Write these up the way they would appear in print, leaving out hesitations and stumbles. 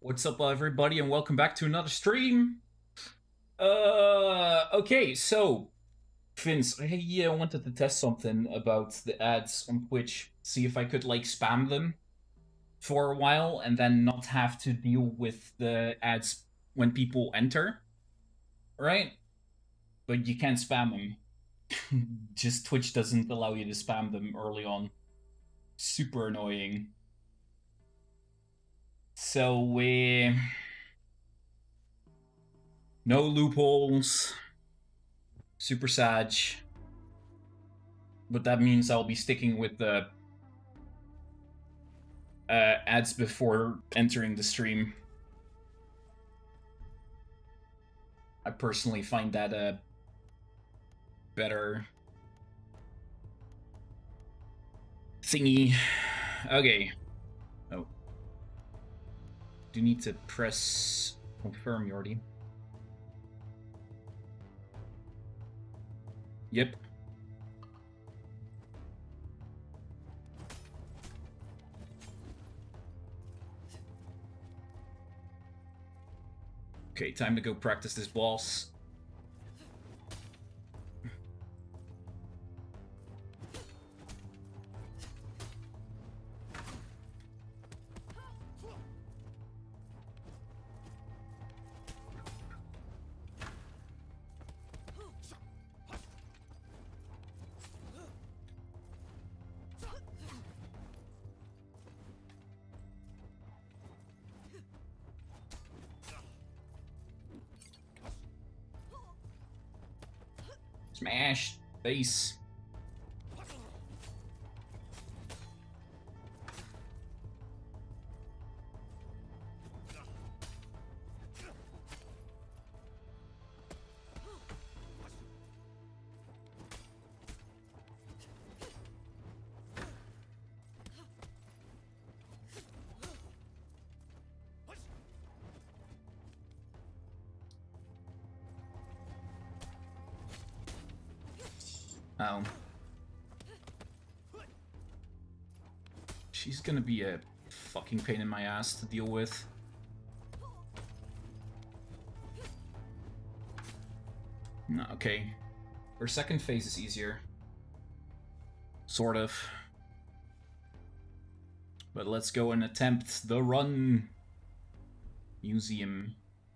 What's up, everybody, and welcome back to another stream. Okay, so Vince, I wanted to test something about the ads on Twitch. See if I could like spam them for a while and then not have to deal with the ads when people enter, right? But you can't spam them. Just Twitch doesn't allow you to spam them early on. Super annoying. So we no loopholes. Super sad. But that means I'll be sticking with the ads before entering the stream. I personally find that a better thingy. Okay. Oh. Do need to press confirm, Jordy. Yep. Okay, time to go practice this boss. Smash face. Oh. She's gonna be a fucking pain in my ass to deal with. No, okay. Her second phase is easier. Sort of. But let's go and attempt the run. Museum.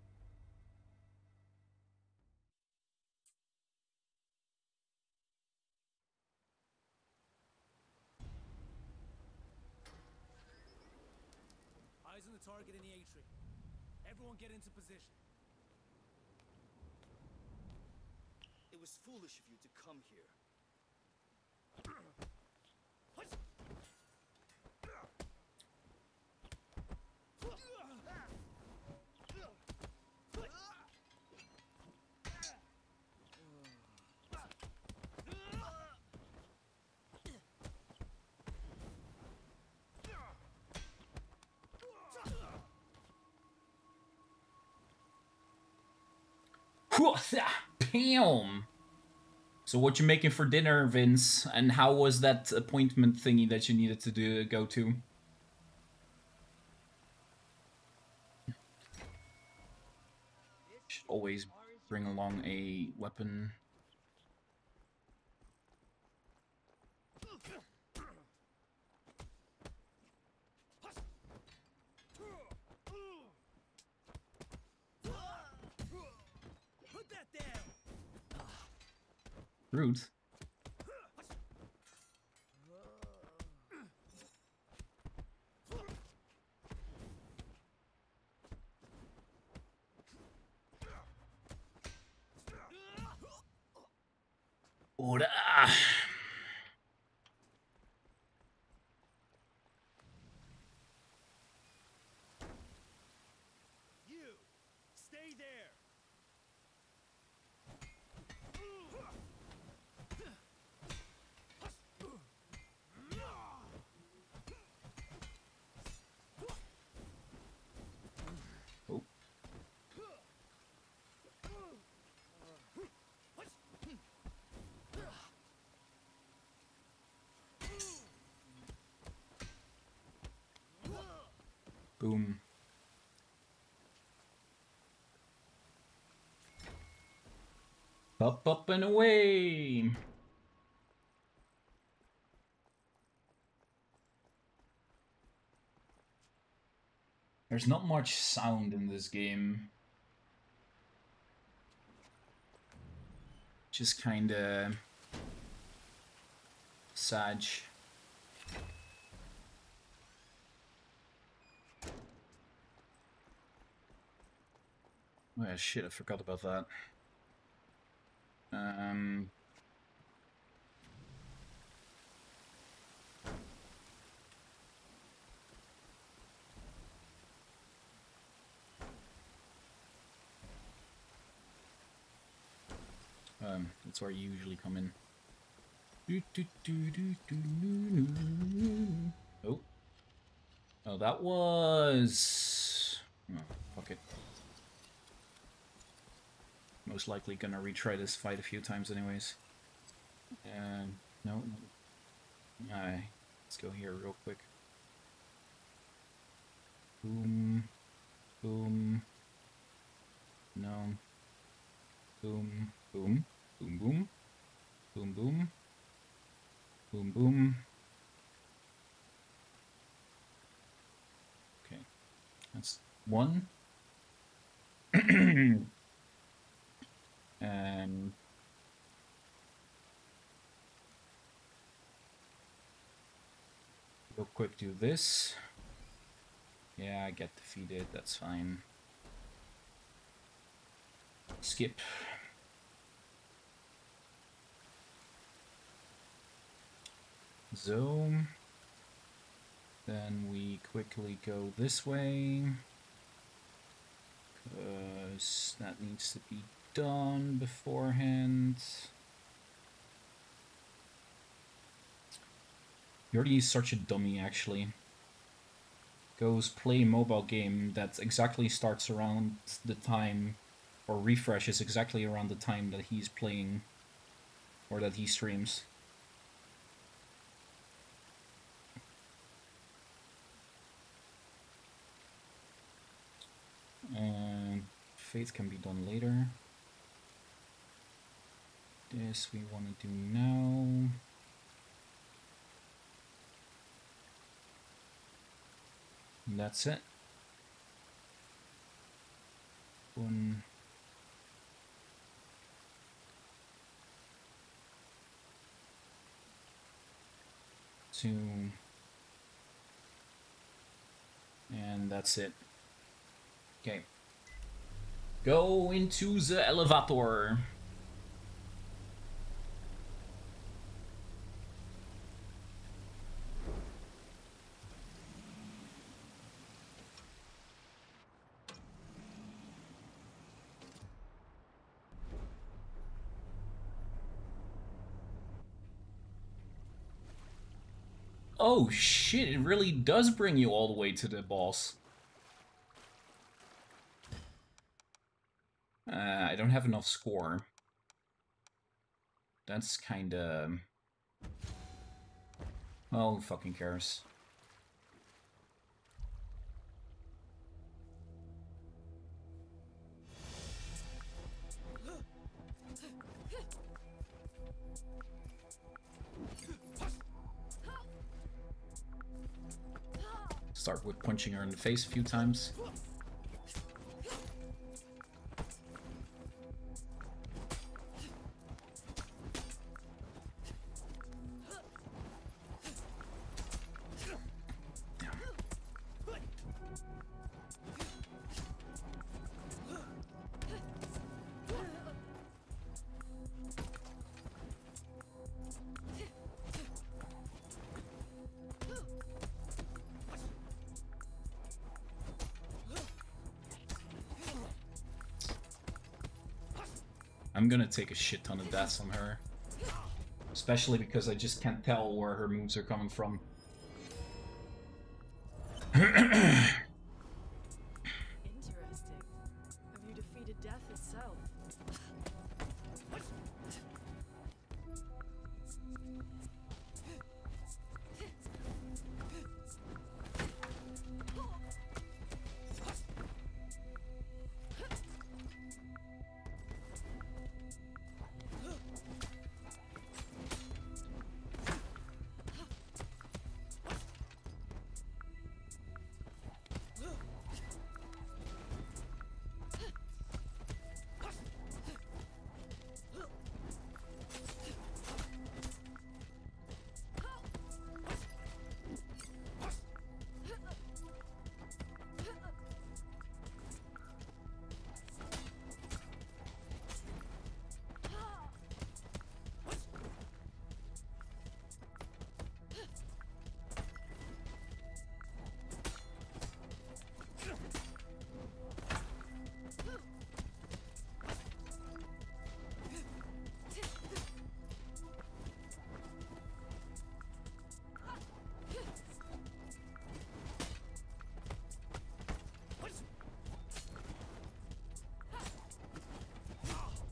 Eyes on the target in the atrium. Everyone get into position. It was foolish of you to come here. Bam! So what you making for dinner, Vince? And how was that appointment thingy that you needed to go to? Should always bring along a weapon. Put that down. Rude. Ora. You stay there. Oh. Boom. Up and away! There's not much sound in this game. Just kinda... sad. Oh yeah, shit, I forgot about that. That's where you usually come in. Oh. Oh, that was... Oh, fuck it. Most likely gonna retry this fight a few times anyways. No. Alright, let's go here real quick. Boom. Boom. No. Boom. Boom. Boom, boom. Boom, boom. Boom, boom. Okay. That's one. And... real quick do this. Yeah, I get defeated, that's fine. Skip. Zoom. Then we quickly go this way. Because that needs to be done beforehand. Jordy is such a dummy, actually. Goes play a mobile game that exactly starts around the time, or refreshes exactly around the time that he's playing, or that he streams. Faith can be done later. This we want to do now. And that's it. 1, 2, and that's it. Okay. Go into the elevator. Oh shit, it really does bring you all the way to the boss. I don't have enough score. That's kinda... well, who fucking cares? Start with punching her in the face a few times. I'm gonna take a shit ton of deaths on her. Especially because I just can't tell where her moves are coming from. Interesting. Have you defeated death itself?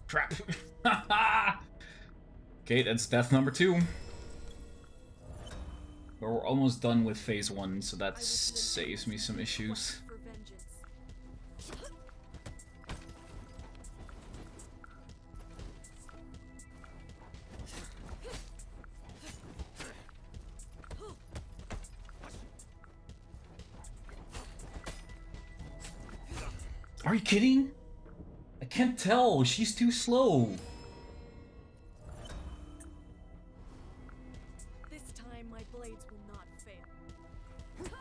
Crap. Okay, that's death number 2. But we're almost done with phase 1, so that saves me some issues. For vengeance. Are you kidding? I can't tell. She's too slow. This time my blades will not fail.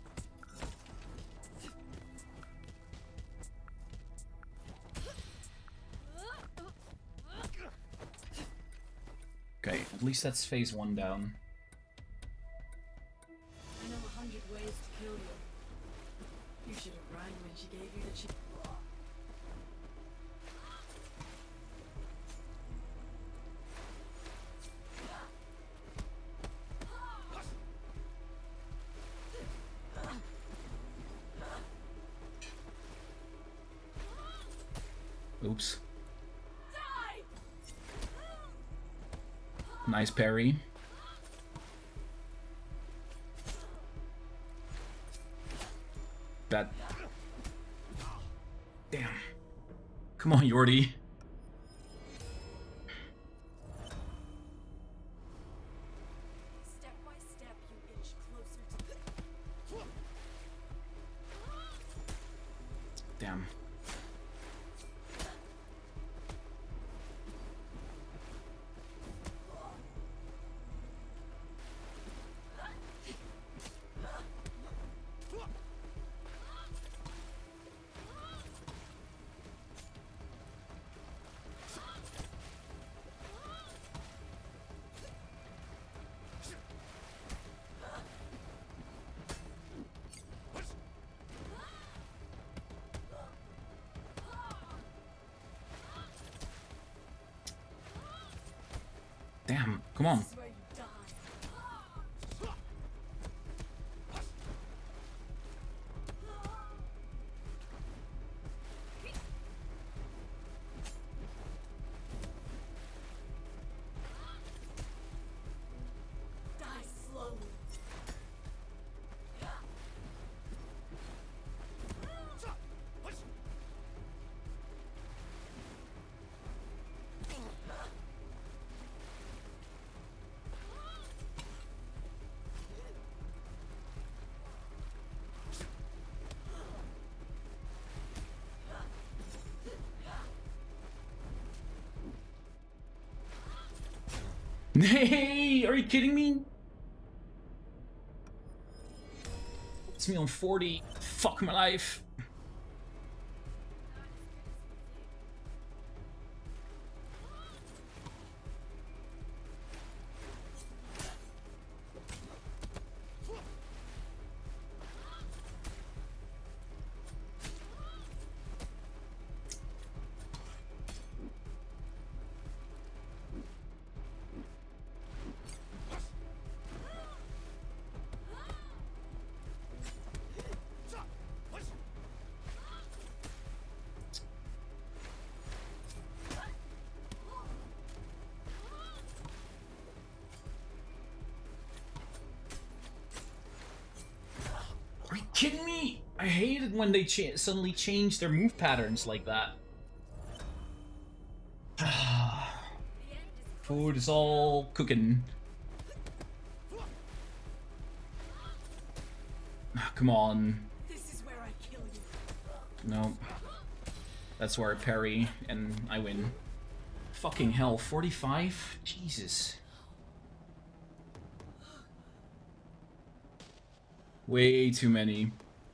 Okay, at least that's phase 1 down. I know 100 ways to kill you. You should have run when she gave you the chance. Oops. Nice parry. That. Damn. Come on, Jordy. Step by step, you inch closer to Damn. Damn, come on. This is where you die. Die slowly. Hey, are you kidding me? It's me on 40. Fuck my life. Are you kidding me? I hate it when they suddenly change their move patterns like that. Food is all cooking. Come on. This is where I kill you. No. That's where I parry and I win. Fucking hell, 45? Jesus. Way too many.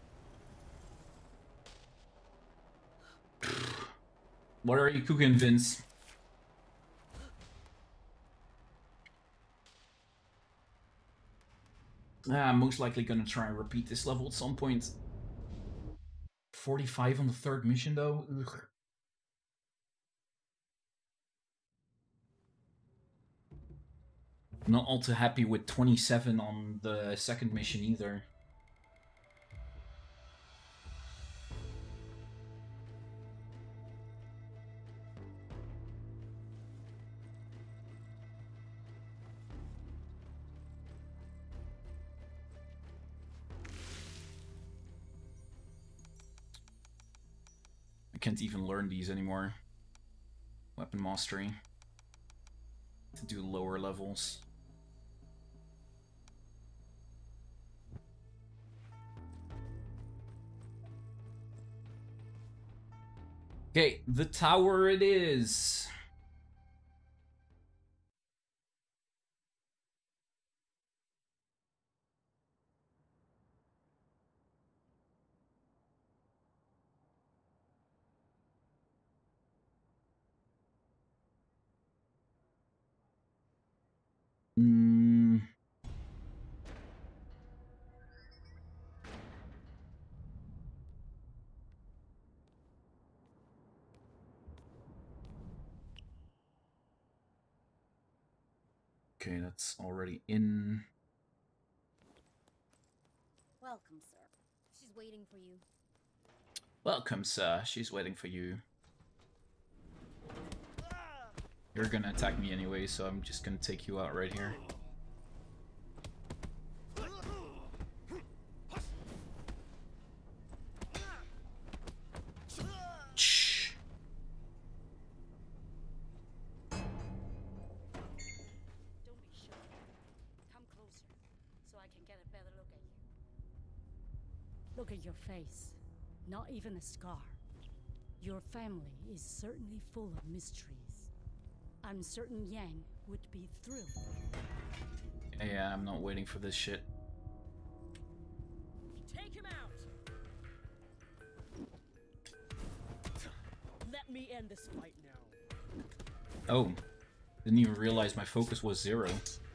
What are you cooking, Vince? I'm most likely gonna try and repeat this level at some point. 45 on the third mission, though? Ugh. Not all too happy with 27 on the second mission either. can't even learn these anymore. Weapon mastery. To do lower levels. Okay, the tower it is. Okay, that's already in. Welcome, sir. She's waiting for you. Welcome, sir. She's waiting for you. You're gonna attack me anyway, so I'm just gonna take you out right here. Shh. Don't be shy. Come closer, so I can get a better look at you. Look at your face. Not even a scar. Your family is certainly full of mysteries. I'm certain Yang would be thrilled. Yeah, I'm not waiting for this shit. Take him out! Let me end this fight now. Oh. Didn't even realize my focus was 0.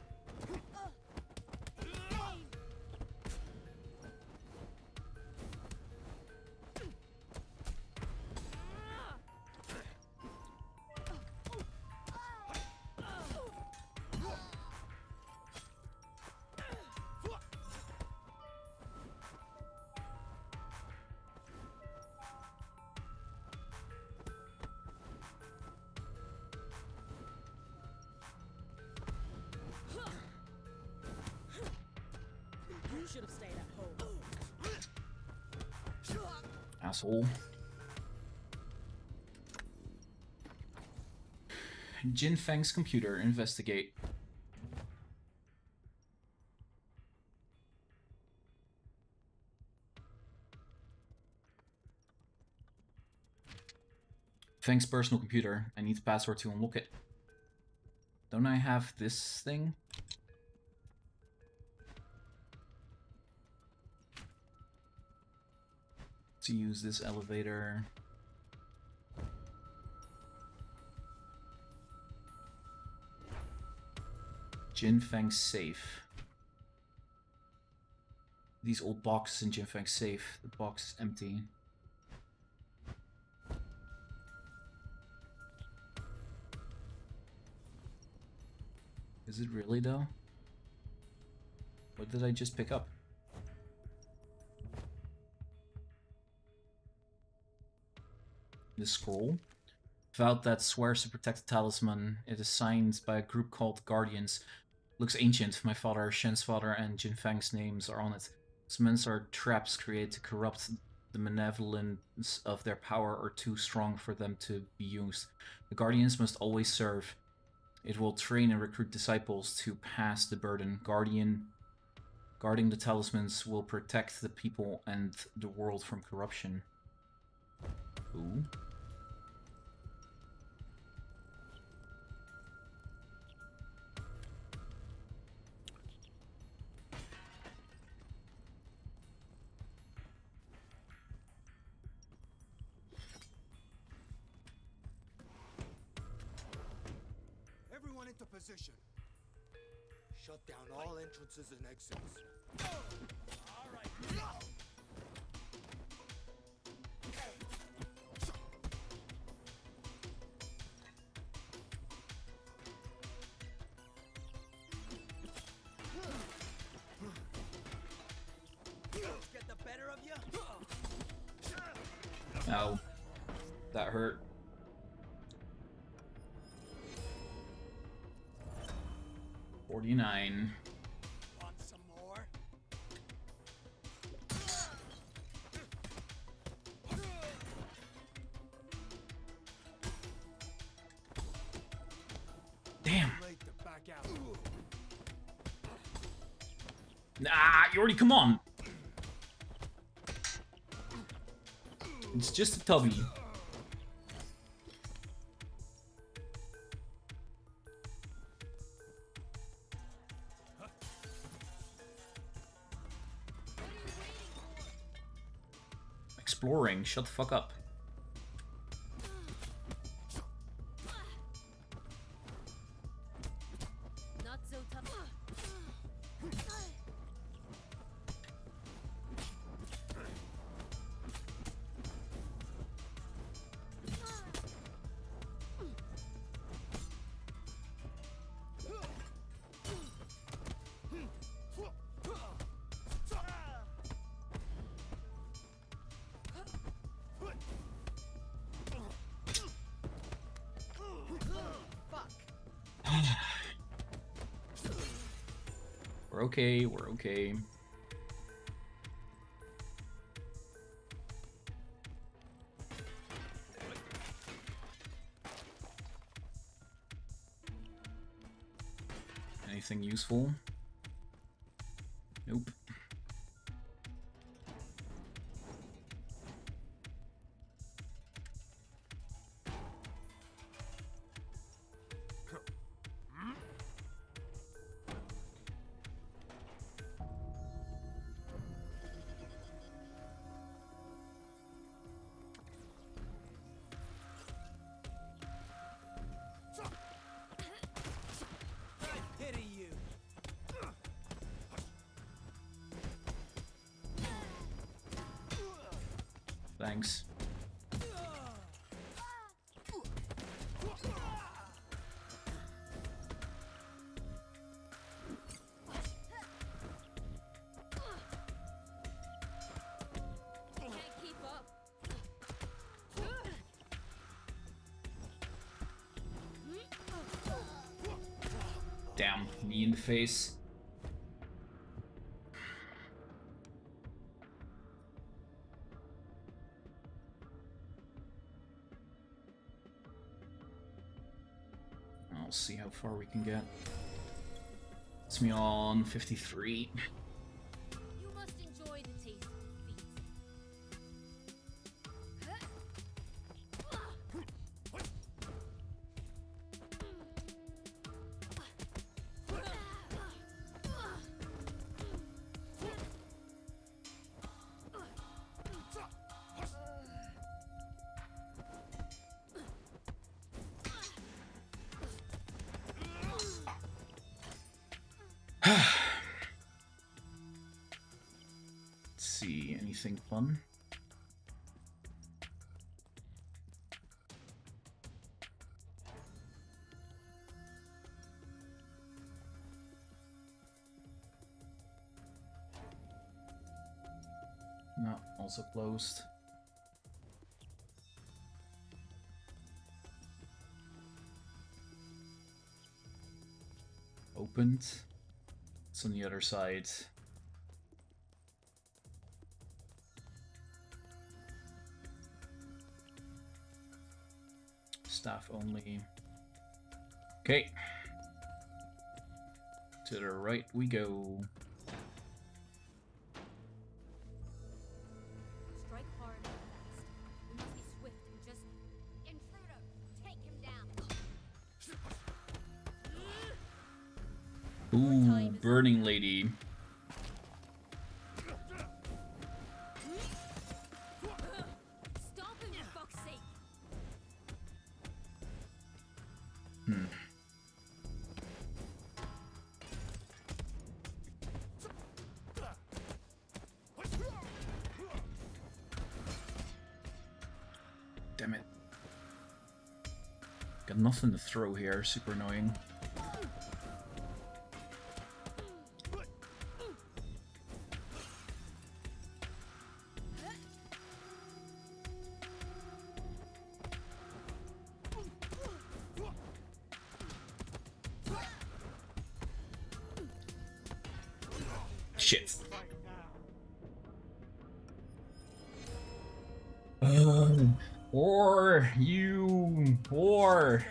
You should have stayed at home. Asshole. Jin Feng's computer. Investigate. Feng's personal computer. I need the password to unlock it. Don't I have this thing? To use this elevator. Jin Feng's safe. These old boxes in Jin Feng's safe. The box is empty. Is it really though? What did I just pick up? The scroll. Vow that swears to protect the talisman. It is signed by a group called Guardians. Looks ancient. My father, Shen's father, and Jin Feng's names are on it. Summons are traps created to corrupt the malevolence of their power or too strong for them to be used. The Guardians must always serve. It will train and recruit disciples to pass the burden. Guarding the talismans will protect the people and the world from corruption. Ooh. Everyone into position. Shut down all entrances and exits. All right. Get the better of you. Ow. That hurt. $49. Want some more? Nah, Jordy, come on! It's just a tubby. Exploring, shut the fuck up. Not so tough. We're okay, we're okay. Anything useful? Nope. Pity you. Thanks. Can't keep up. Damn, knee in the face. I'll see how far we can get. It's me on 53. You must enjoy the taste of defeat. Let's see, anything fun? No, also closed. Opened. It's on the other side. Staff only. Okay. To the right we go. Strike hard and fast. We must be swift and just... Intruder! Take him down! Ooh, Burning Lady. Stop him, for fuck's sake! Hmm. Damn it. Got nothing to throw here, super annoying. Shit. Or you, or.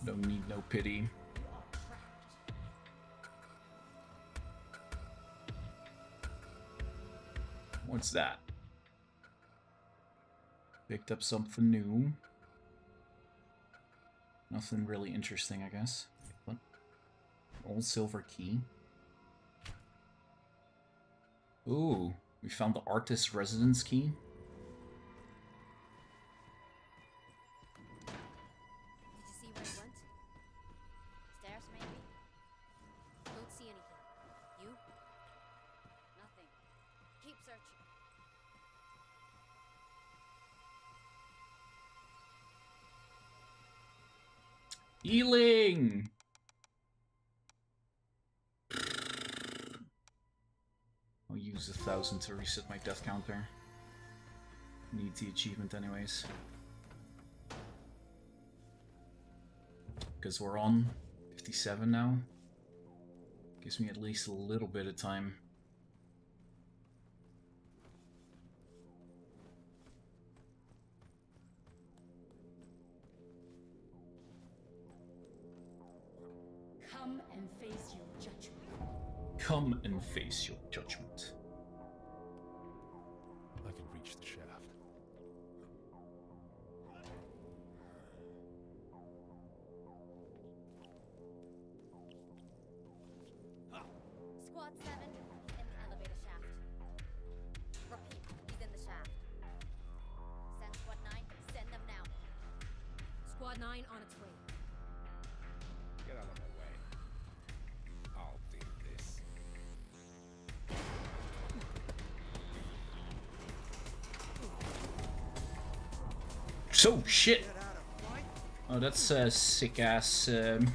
Don't need no pity. What's that? Picked up something new. Nothing really interesting, I guess. What? Old silver key. Ooh, we found the artist's residence key. Did you see what I went? Stairs, maybe? Don't see anything. You? Nothing. Keep searching. Healing! I'll use 1,000 to reset my death counter. Need the achievement anyways. Because we're on 57 now. Gives me at least a little bit of time. Come and face your judgment. Come and face your judgment. I can reach the shaft. Squad 7 in the elevator shaft. Repeat, he's in the shaft. Send Squad 9, send them now. Squad 9 on its way. Get out of my way. I'll do this. So shit! Oh, that's a sick ass.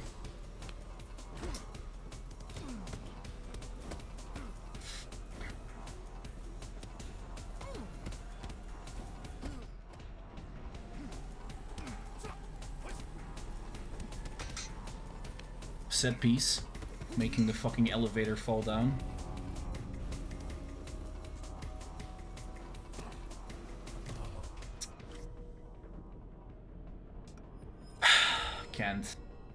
Set piece, making the fucking elevator fall down. Can't.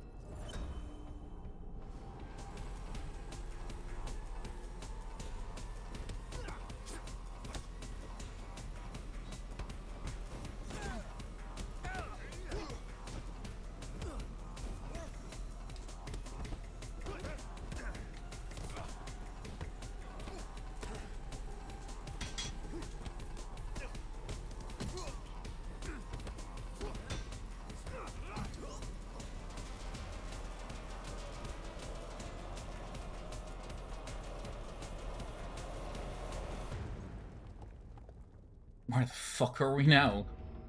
Where the fuck are we now?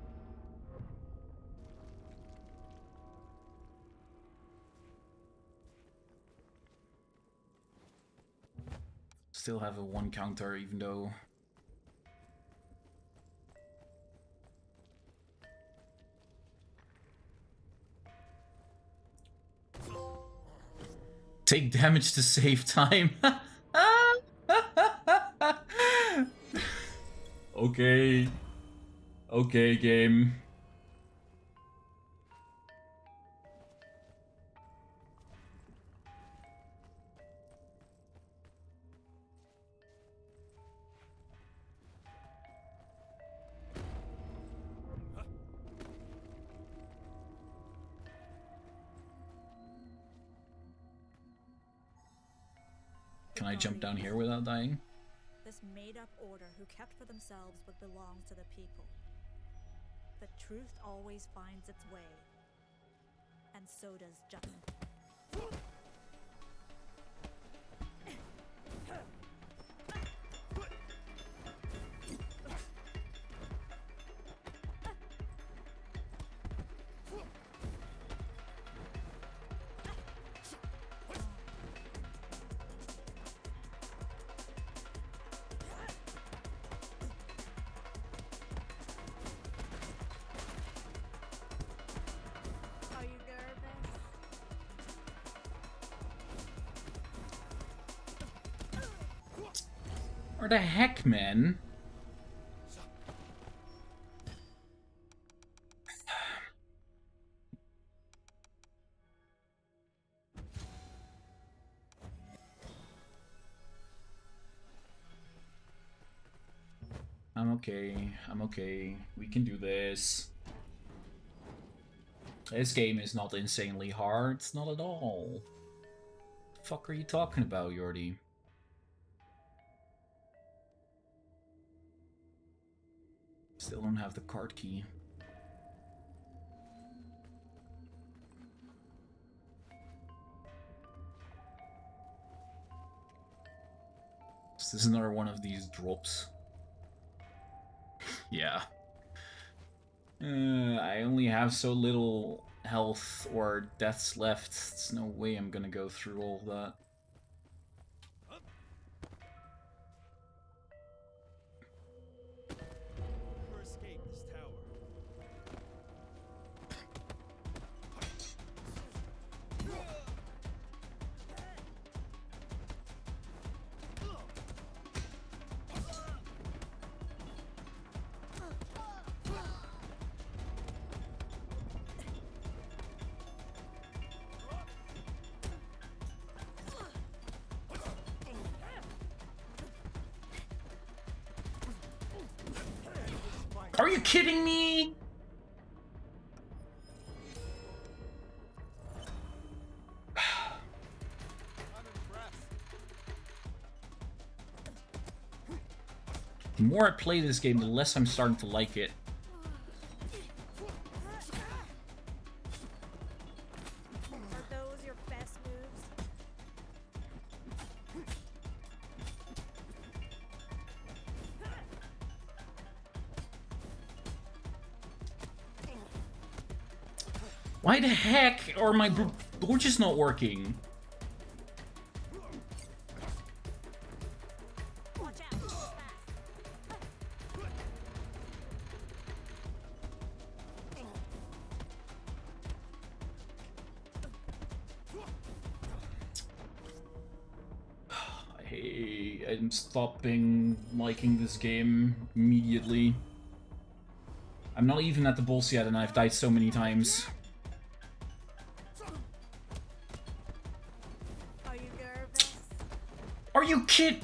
Still have a 1 counter, even though... Take damage to save time. Okay. Okay, game. Can I jump down here without dying? This made-up order who kept for themselves what belongs to the people. The truth always finds its way. And so does justice. Are you nervous? Where the heck, man? I'm okay. I'm okay. We can do this. This game is not insanely hard. It's not at all. The fuck are you talking about, Jordy? Still don't have the card key. This is another one of these drops. Yeah. I only have so little health or deaths left. There's no way I'm gonna go through all of that. Never escape this tower. Are you kidding me? I'm impressed. The more I play this game, the less I'm starting to like it. Are those your best moves? Why the heck are my torches not working? Watch out! Fast. I'm stopping liking this game immediately. I'm not even at the boss yet and I've died so many times. Are you nervous? Are you kidding?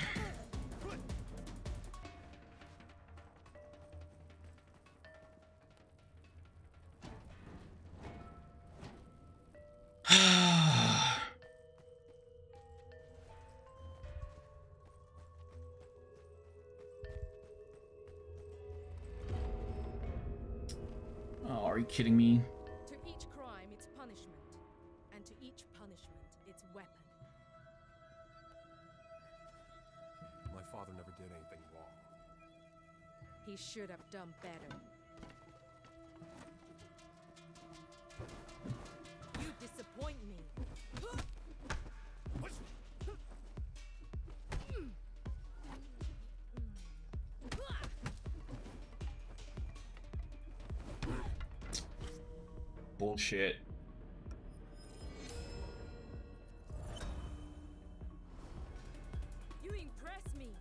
Oh, are you kidding me? To each crime, its punishment. And to each punishment, its weapon. My father never did anything wrong. He should have done better. You disappoint me. Bullshit. You impress me.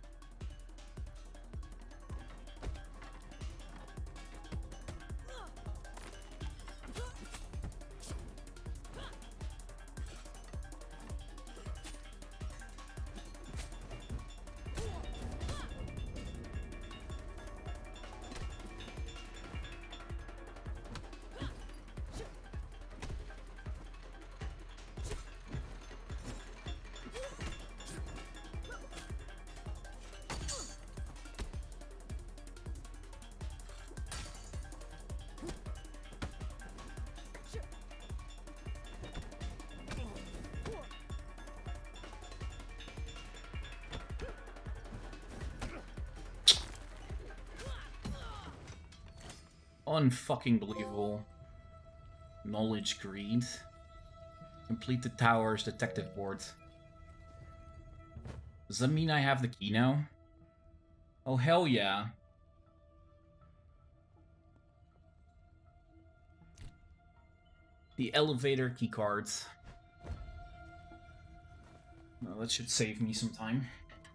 Unfucking believable. Knowledge greed. Complete the tower's detective board. Does that mean I have the key now? Oh, hell yeah. The elevator key cards. Well, that should save me some time.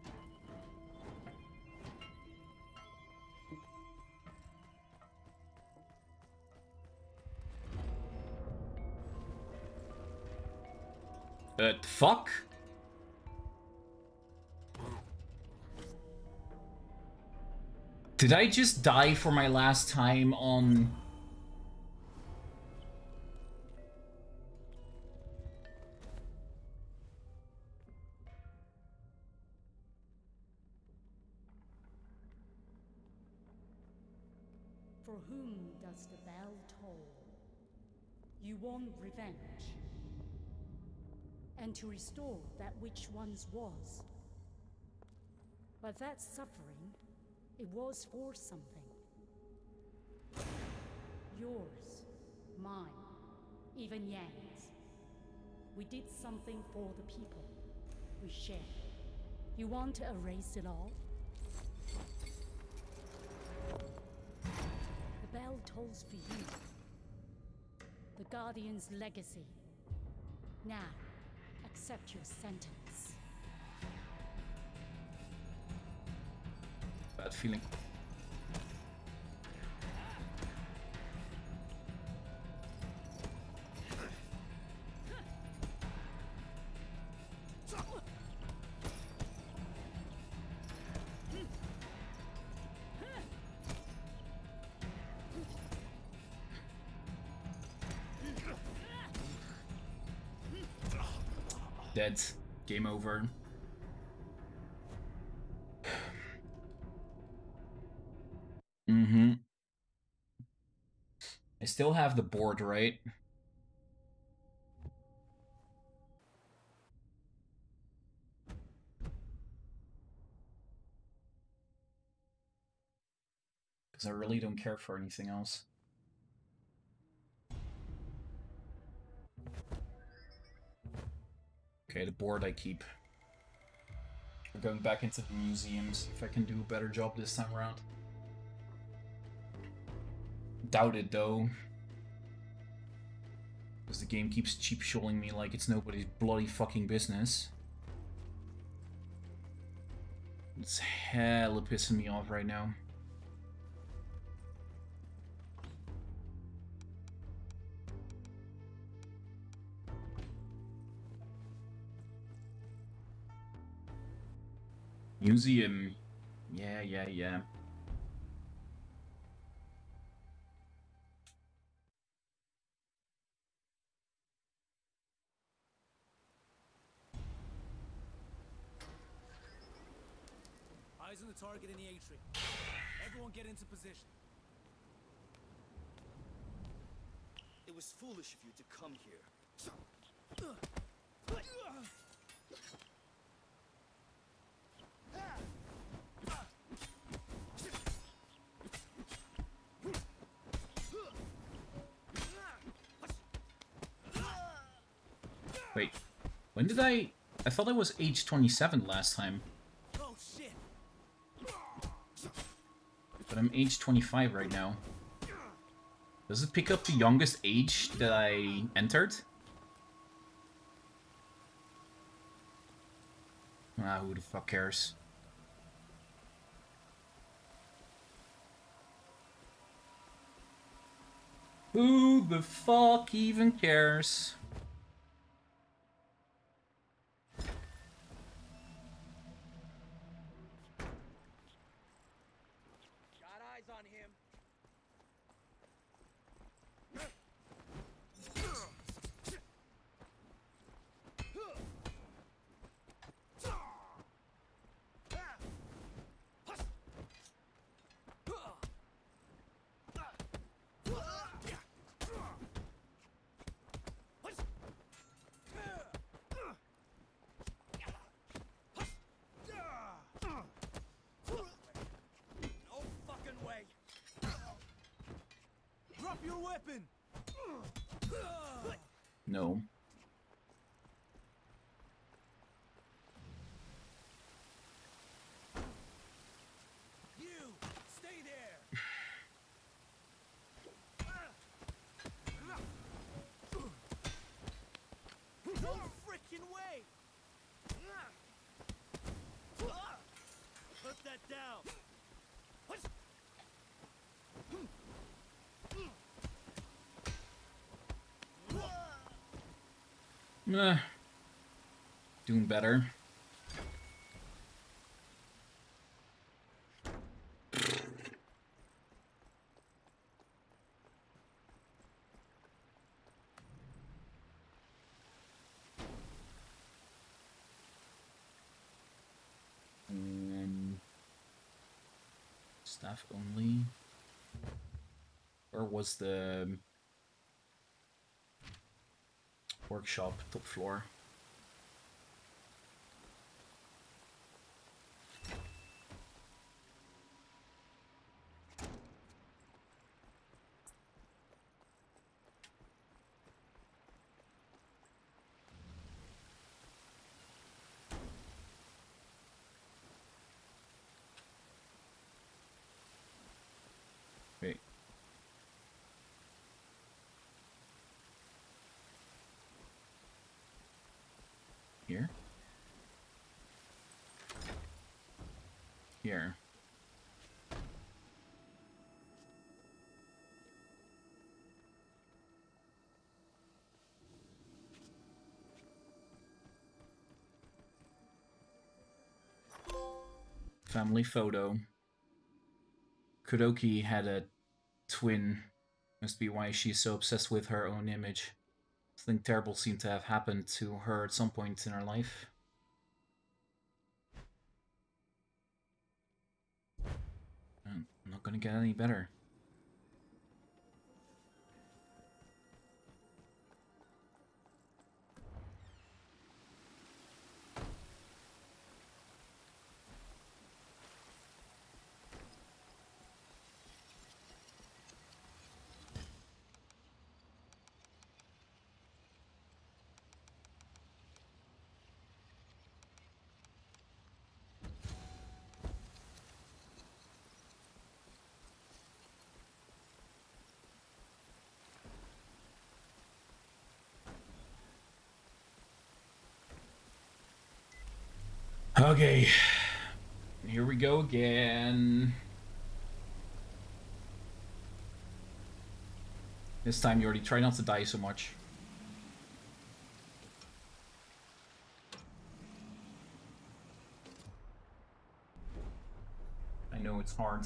Fuck? Did I just die for my last time on... For whom does the bell toll? You want revenge, and to restore that which once was. But that suffering, it was for something. Yours, mine, even Yang's. We did something for the people. We shared. You want to erase it all? The bell tolls for you. The Guardian's legacy. Now, accept your sentence. Bad feeling. Dead. Game over. Mm-hmm. I still have the board, right? Because I really don't care for anything else. Okay, the board I keep. We're going back into the museums, if I can do a better job this time around. Doubt it, though. Because the game keeps cheap showing me like it's nobody's bloody fucking business. It's hella pissing me off right now. Museum. Yeah. Eyes on the target in the atrium. Everyone get into position. It was foolish of you to come here. Wait, when did I thought I was age 27 last time. Oh shit. But I'm age 25 right now. Does it pick up the youngest age that I entered? Ah, who the fuck cares? Who the fuck even cares? Got eyes on him. No fucking way. Drop your weapon. No. You stay there. No freaking way. Put that down. Doing better. Staff only. Or was the workshop top floor? Wait. Here? Here. Family photo. Kuroki had a twin. Must be why she's so obsessed with her own image. Something terrible seemed to have happened to her at some point in her life. I'm not gonna get any better. Okay, here we go again. This time, Jordy, try not to die so much. I know it's hard.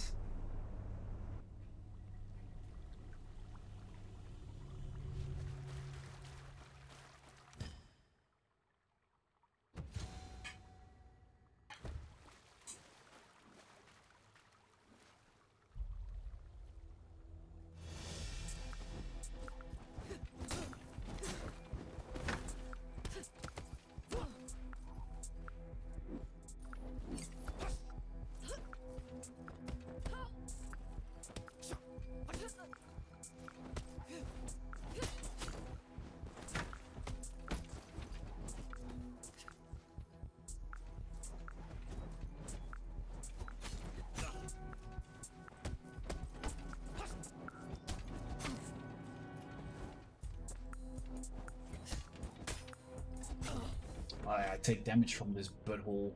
I take damage from this butthole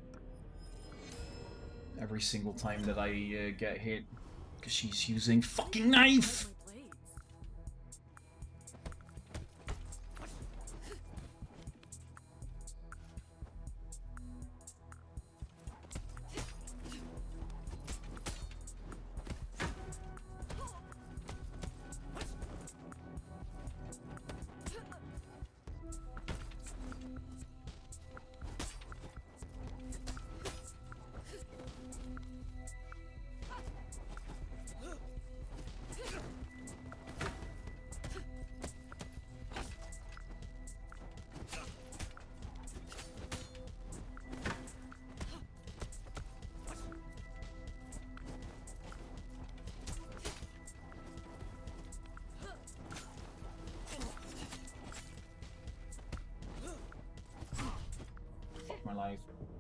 every single time that I get hit, because she's using fucking knife! My life.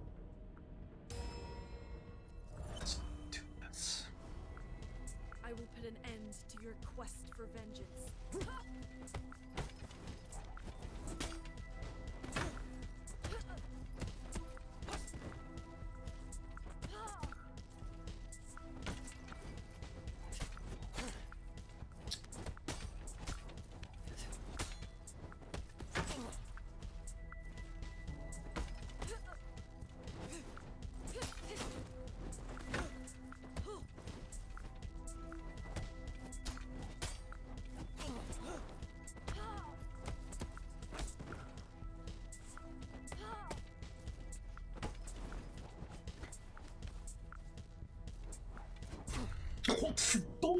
I will put an end to your quest for vengeance.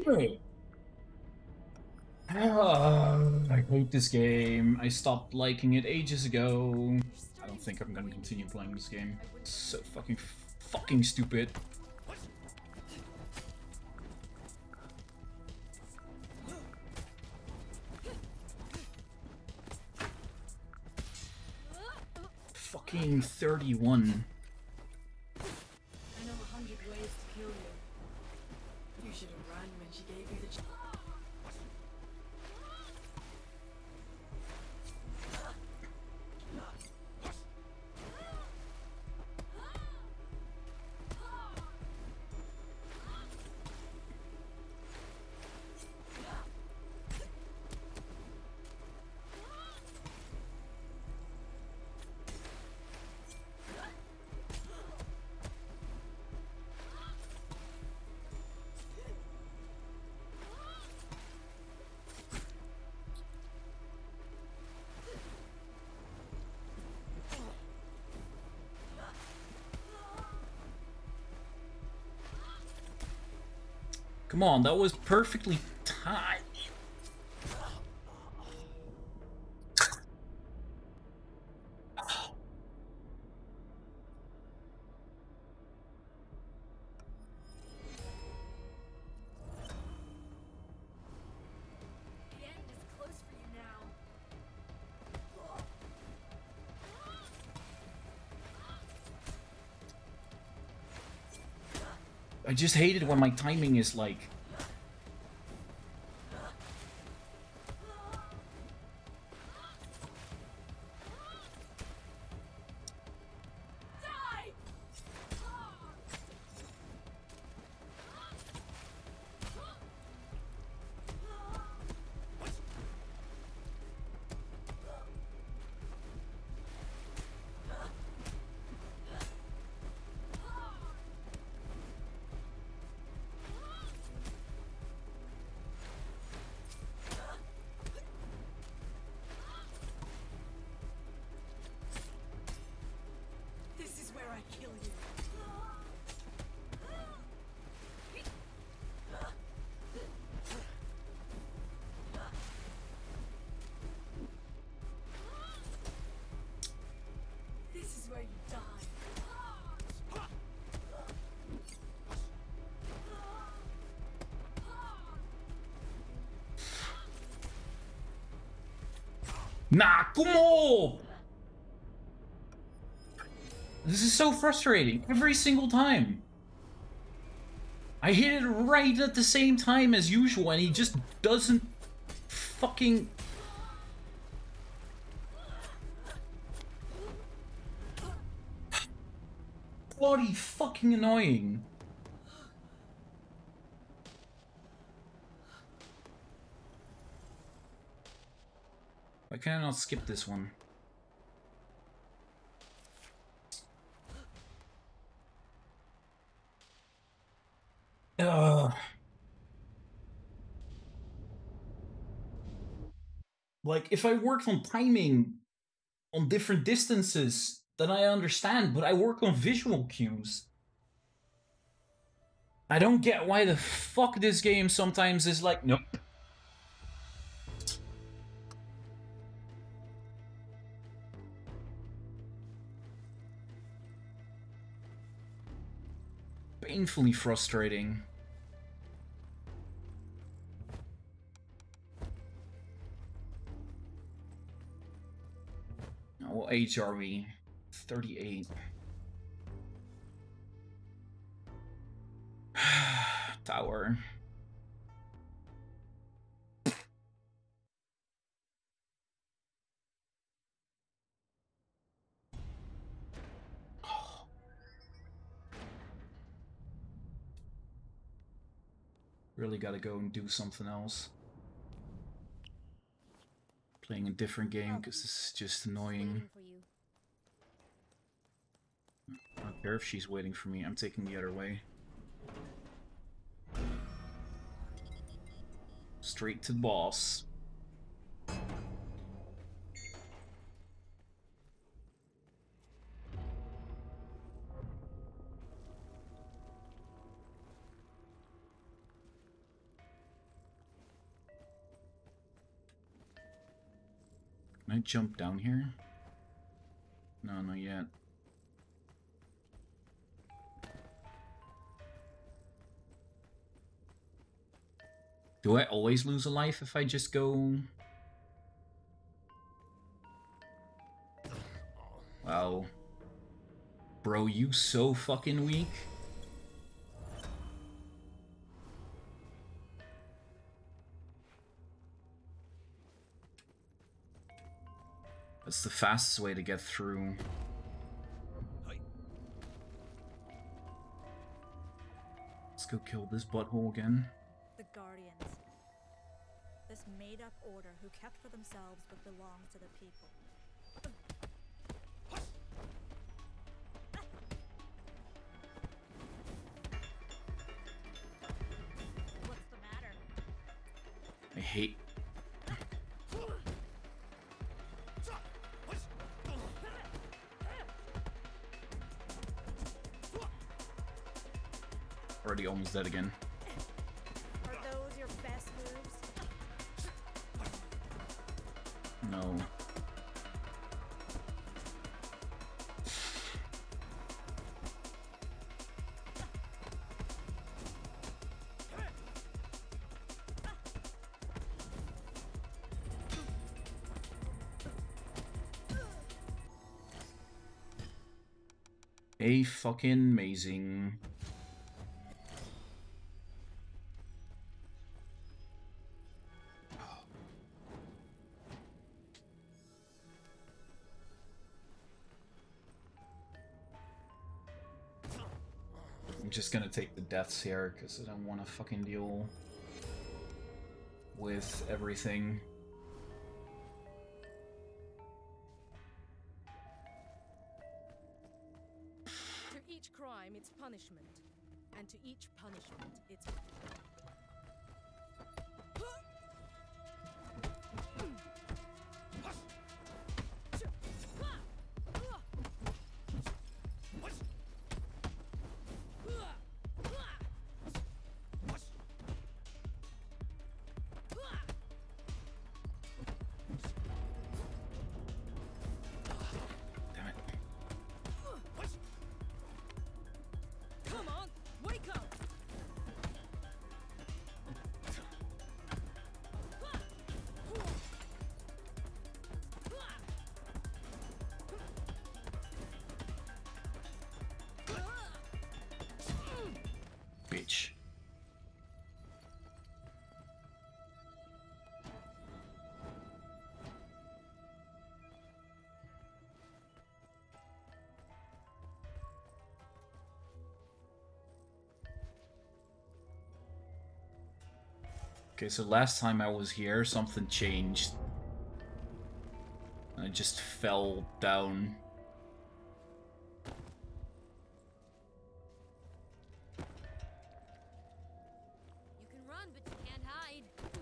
I hate this game. I stopped liking it ages ago. I don't think I'm gonna continue playing this game. It's so fucking stupid. Fucking 31. I know 100 ways to kill you. You should have run when she gave you the chance. Come on, that was perfectly timed. The end is close for you now. I just hate it when my timing is like... This is where I kill you. This is where you die. Nah, come on! This is so frustrating every single time. I hit it right at the same time as usual and he just doesn't fucking... Bloody fucking annoying. Why can I not skip this one? Like, if I worked on timing on different distances, then I understand, but I work on visual cues. I don't get why the fuck this game sometimes is like, nope. Painfully frustrating. What age are we? 38. Tower. Really gotta go and do something else. Playing a different game because this is just annoying. I don't care if she's waiting for me, I'm taking the other way. Straight to the boss. Can I jump down here? No, not yet. Do I always lose a life if I just go... Wow. Bro, you so fucking weak. That's the fastest way to get through. Let's go kill this butthole again. The Guardians. This made-up order who kept for themselves what belonged to the people. What's the matter? I hate... Already almost dead again. Are those your best moves? No. A fucking amazing. I'm just gonna take the deaths here, because I don't want to fucking deal with everything. To each crime, its punishment. And to each punishment, its... Damn it. Come on, wake up! Bitch. Okay, so last time I was here, something changed. I just fell down. You can run, but you can't hide.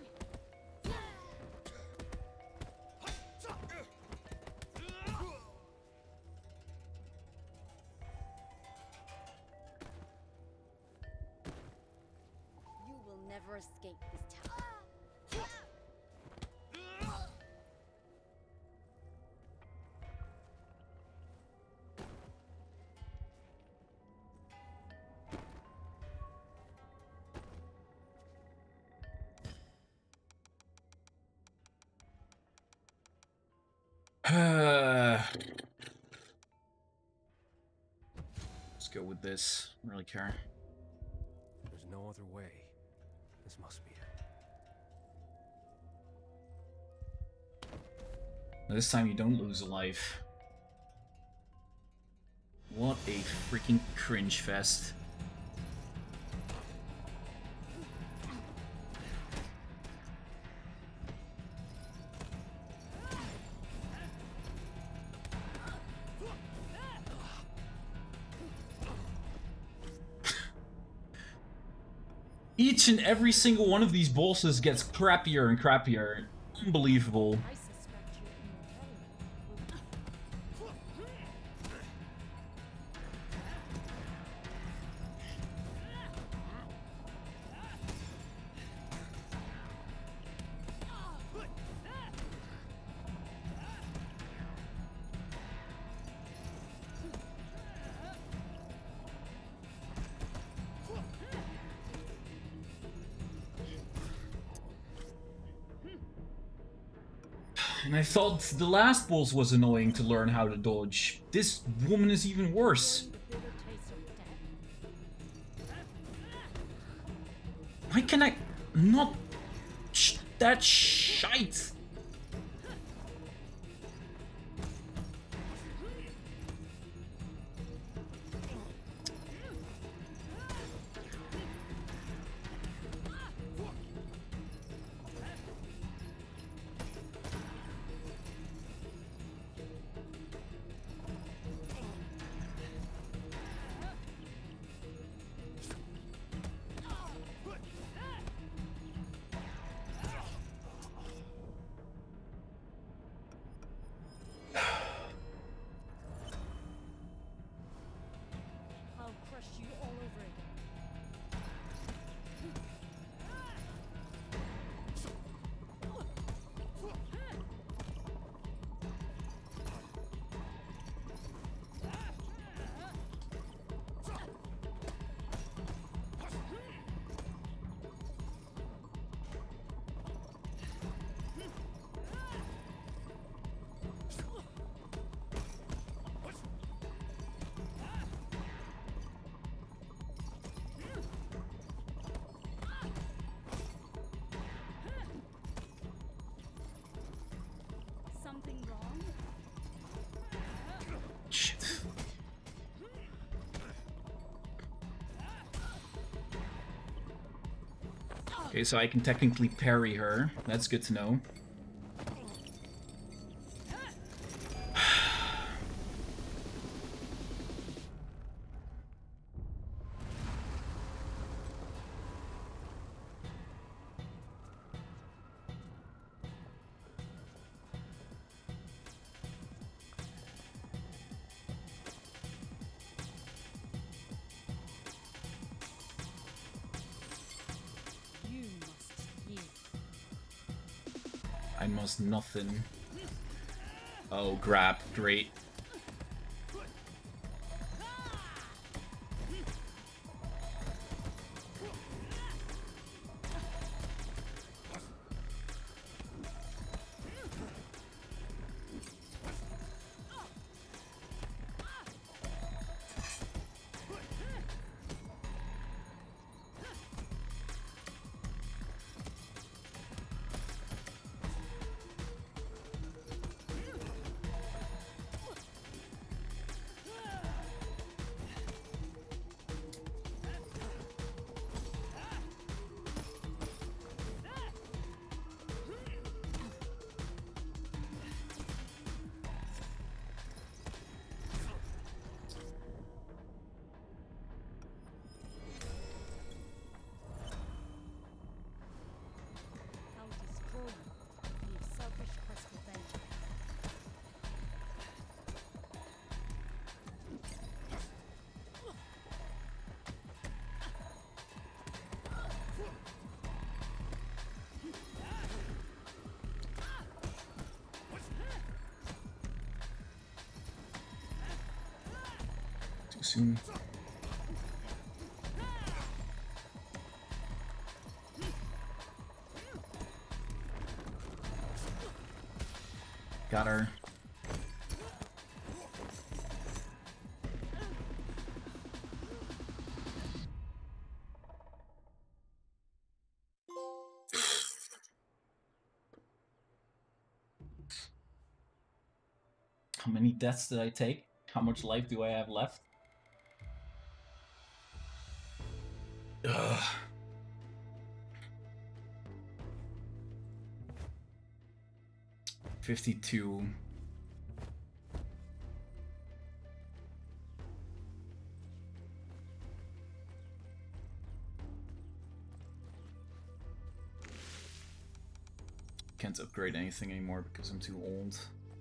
You will never escape this town. Let's go with this. I don't really care. There's no other way. This must be it. This time you don't lose a life. What a freaking cringe fest. Each and every single one of these bosses gets crappier and crappier. Unbelievable. I suspect your immortality. And I thought the last boss was annoying to learn how to dodge. This woman is even worse. Why can I not... that shite? Something wrong? Shit. Okay, so I can technically parry her. That's good to know. I must nothing. Oh, grab. Great. Too soon. Got her. How many deaths did I take? How much life do I have left? Ugh. $52. Can't upgrade anything anymore because I'm too old.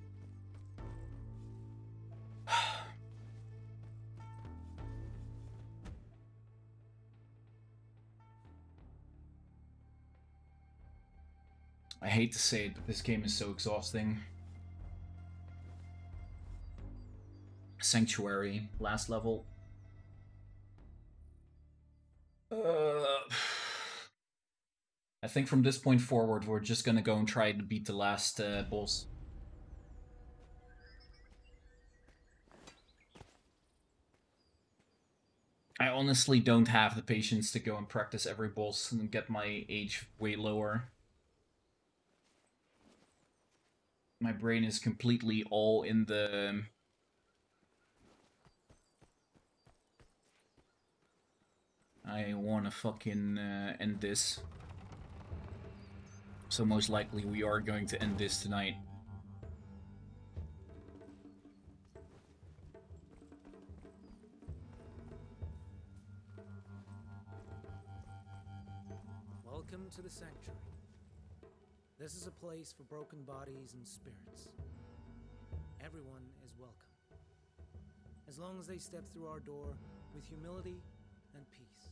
I hate to say it, but this game is so exhausting. Sanctuary, last level. I think from this point forward, we're just gonna go and try to beat the last boss. I honestly don't have the patience to go and practice every boss and get my age way lower. My brain is completely all in the... I wanna fucking end this. So most likely we are going to end this tonight. Welcome to the Sanctuary. This is a place for broken bodies and spirits. Everyone is welcome. As long as they step through our door with humility and peace.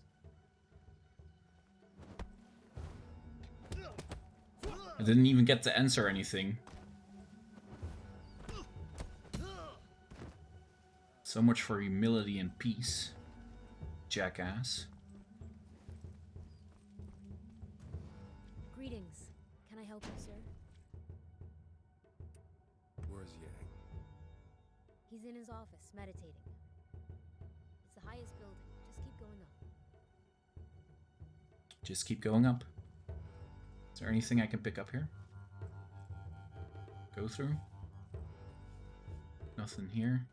I didn't even get to answer anything. So much for humility and peace, jackass. Greetings. Can I help you, sir? Where's Yang? He's in his office, meditating. It's the highest building. Just keep going up. Just keep going up. Is there anything I can pick up here? Go through? Nothing here.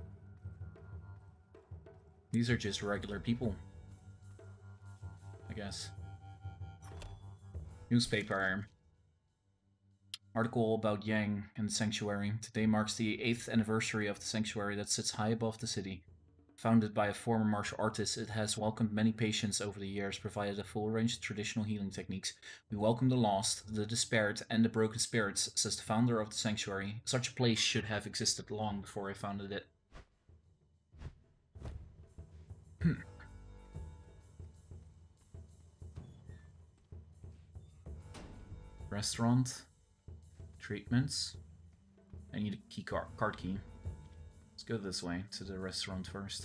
These are just regular people, I guess. Newspaper. Article about Yang and the Sanctuary. Today marks the 8th anniversary of the Sanctuary that sits high above the city. Founded by a former martial artist, it has welcomed many patients over the years, provided a full range of traditional healing techniques. We welcome the lost, the despaired, and the broken spirits, says the founder of the Sanctuary. Such a place should have existed long before I founded it. Restaurant. Treatments. I need a key card key. Let's go this way, to the restaurant first.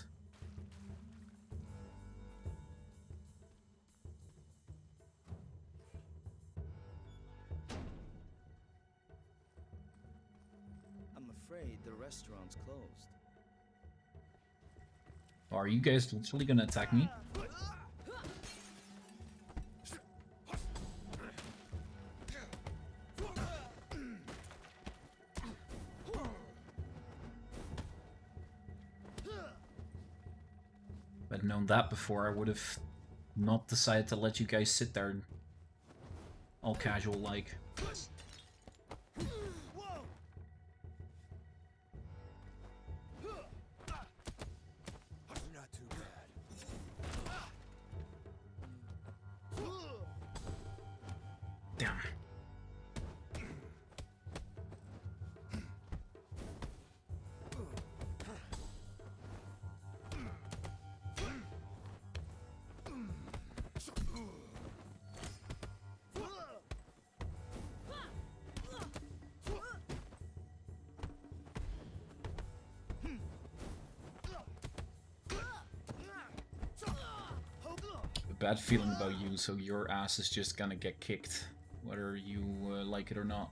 I'm afraid the restaurant's closed. Are you guys literally gonna attack me? If I'd known that before, I would have not decided to let you guys sit there all casual like. Not too bad. Damn. Bad feeling about you, so your ass is just gonna get kicked, whether you like it or not.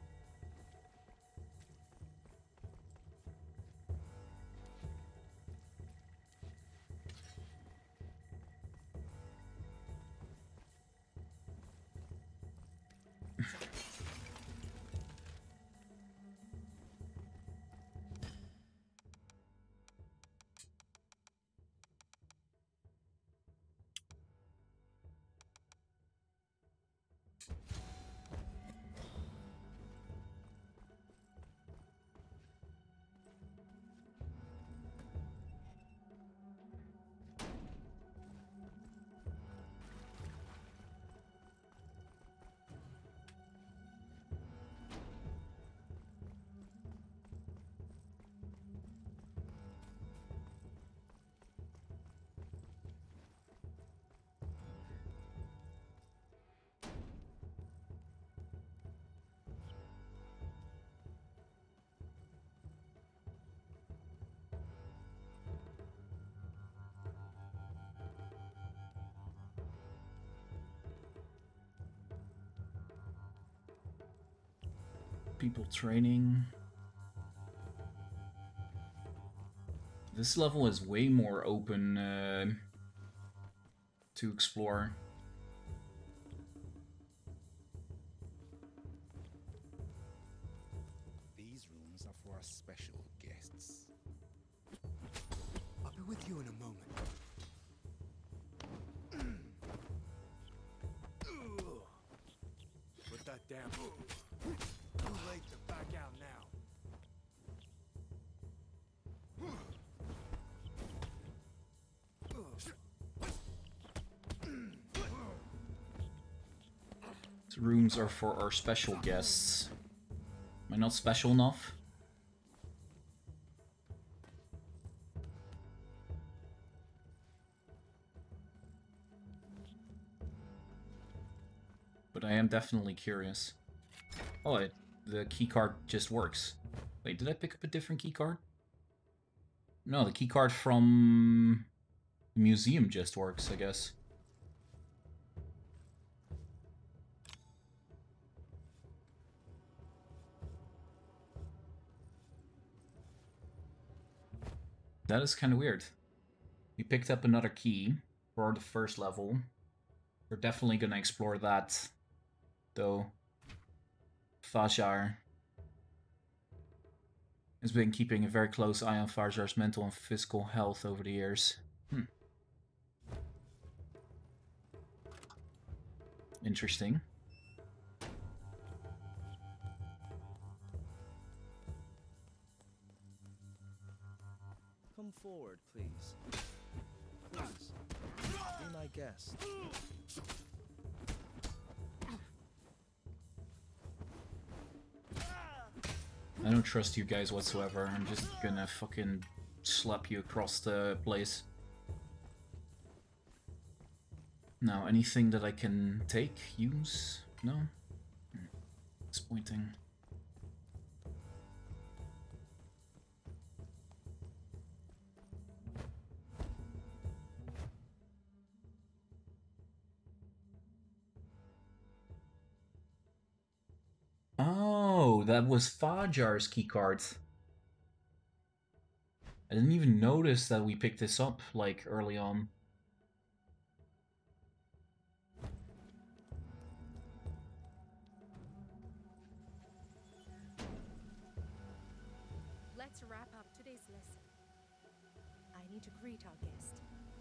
People training. This level is way more open to explore. These rooms are for our special guests. I'll be with you in a moment. Put that down. Too late to back out now. These rooms are for our special guests. Am I not special enough? But I am definitely curious. Oh, the keycard just works. Wait, did I pick up a different keycard? No, the keycard from the museum just works, I guess. That is kind of weird. We picked up another key for the first level. We're definitely gonna explore that, though. Fajar has been keeping a very close eye on Fajar's mental and physical health over the years. Interesting. Come forward, please. Please, be my guest. I don't trust you guys whatsoever. I'm just gonna fucking slap you across the place. Now, anything that I can take, use? No? Disappointing. Oh, that was Fajar's keycard. I didn't even notice that we picked this up, like, early on. Let's wrap up today's lesson. I need to greet our guest.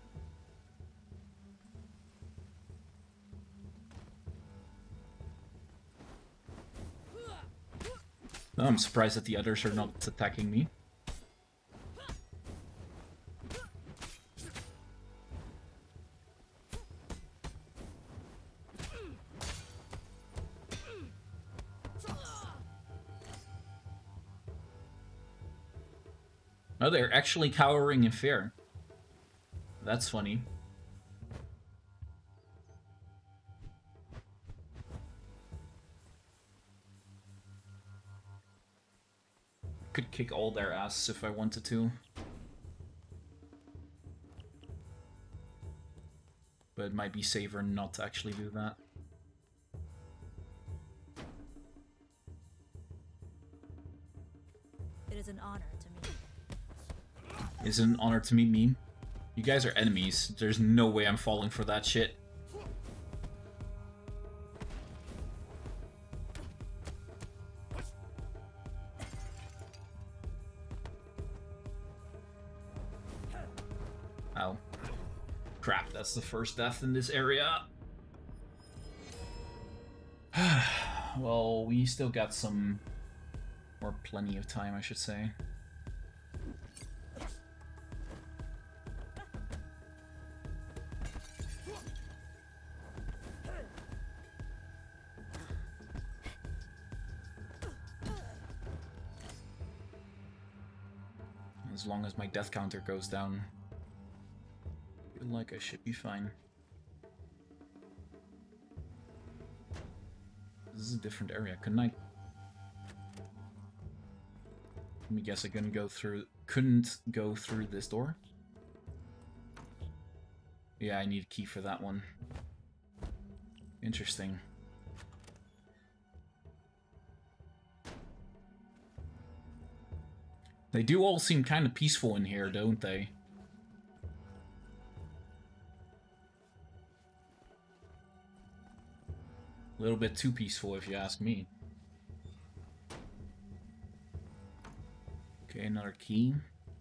Oh, I'm surprised that the others are not attacking me. Oh, they're actually cowering in fear. That's funny. Could kick all their asses if I wanted to. But it might be safer not to actually do that. It is an honor to meet you. It's an honor to meet me. You guys are enemies. There's no way I'm falling for that shit. Ow. Crap, that's the first death in this area. Well, we still got some... or plenty of time, I should say. As long as my death counter goes down, I feel like I should be fine. This is a different area, couldn't I? Let me guess, I couldn't go through this door? Yeah, I need a key for that one. Interesting. They do all seem kind of peaceful in here, don't they? A little bit too peaceful, if you ask me. Okay, another key.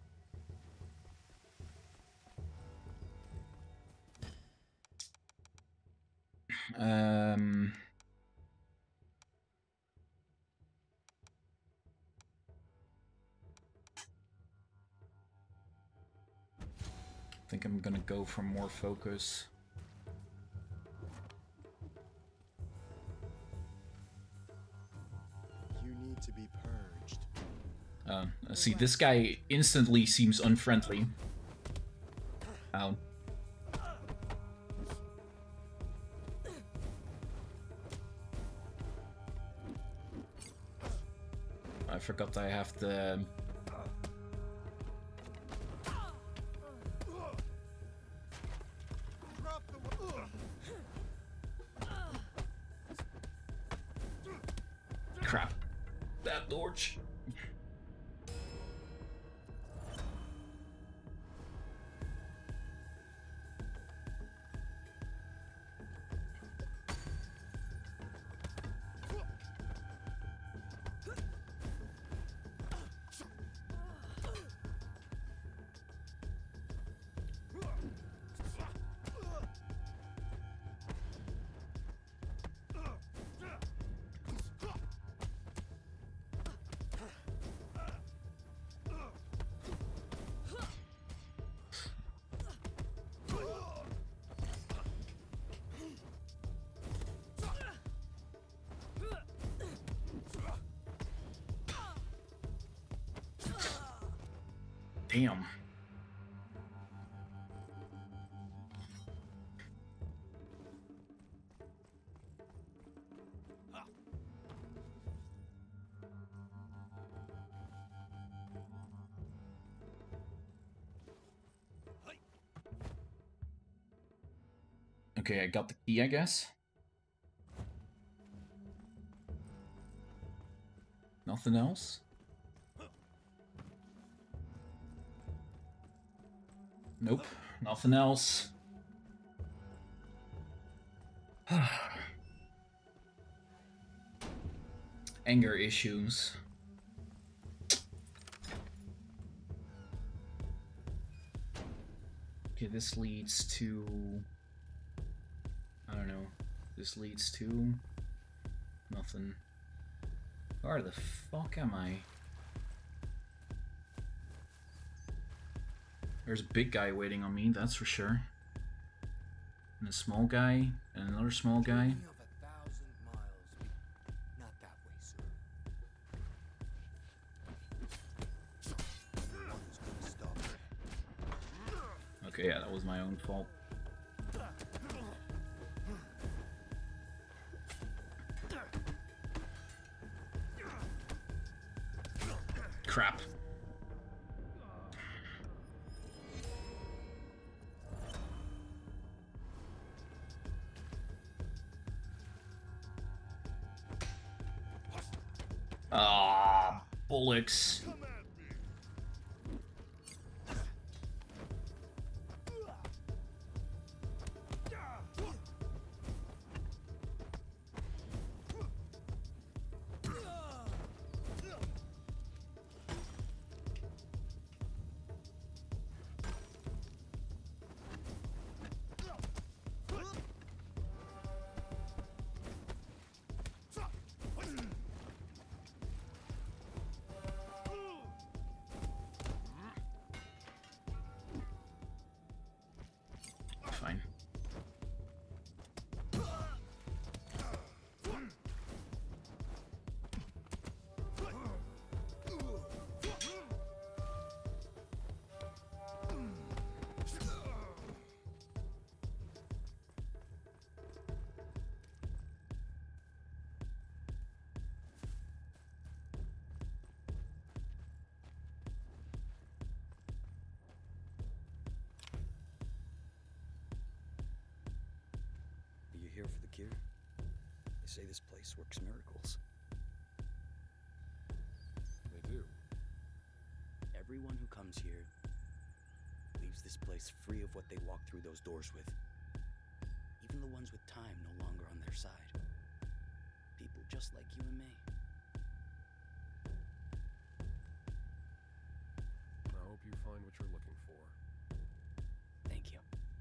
I think I'm gonna go for more focus. You need to be purged. See, this guy instantly seems unfriendly. Ow. I forgot I have to... Crap. That torch. Damn. Okay, I got the key, I guess. Nothing else? Nope, nothing else. Anger issues. Okay, this leads to... I don't know. This leads to... nothing. Where the fuck am I? There's a big guy waiting on me, that's for sure. And a small guy, and another small guy. Okay, yeah, that was my own fault. Crap. Ah, bollocks. Fine. Here for the cure? They say this place works miracles. They do. Everyone who comes here leaves this place free of what they walk through those doors with. Even the ones with time no longer on their side. just like you and me. I hope you find what you're looking for. Thank you.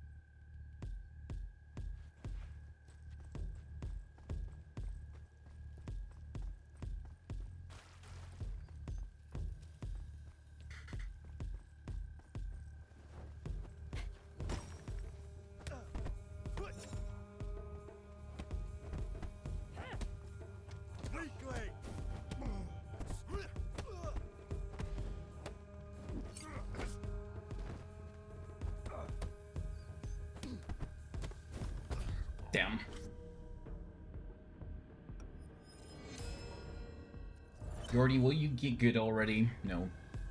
Damn. Jordy, will you get good already? No.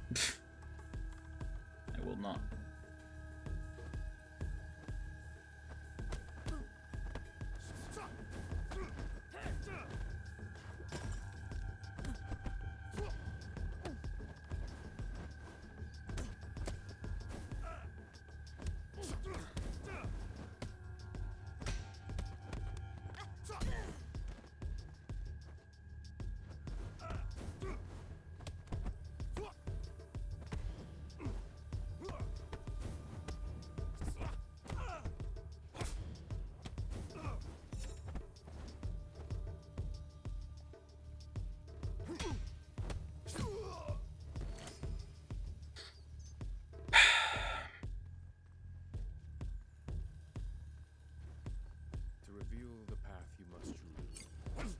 I will not. To reveal the path you must choose.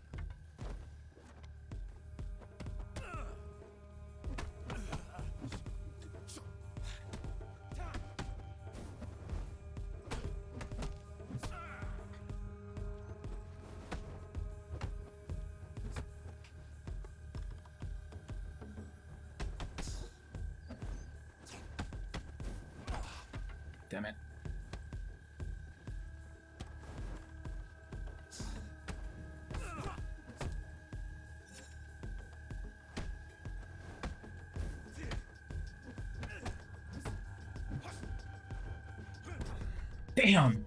Damn it. Damn!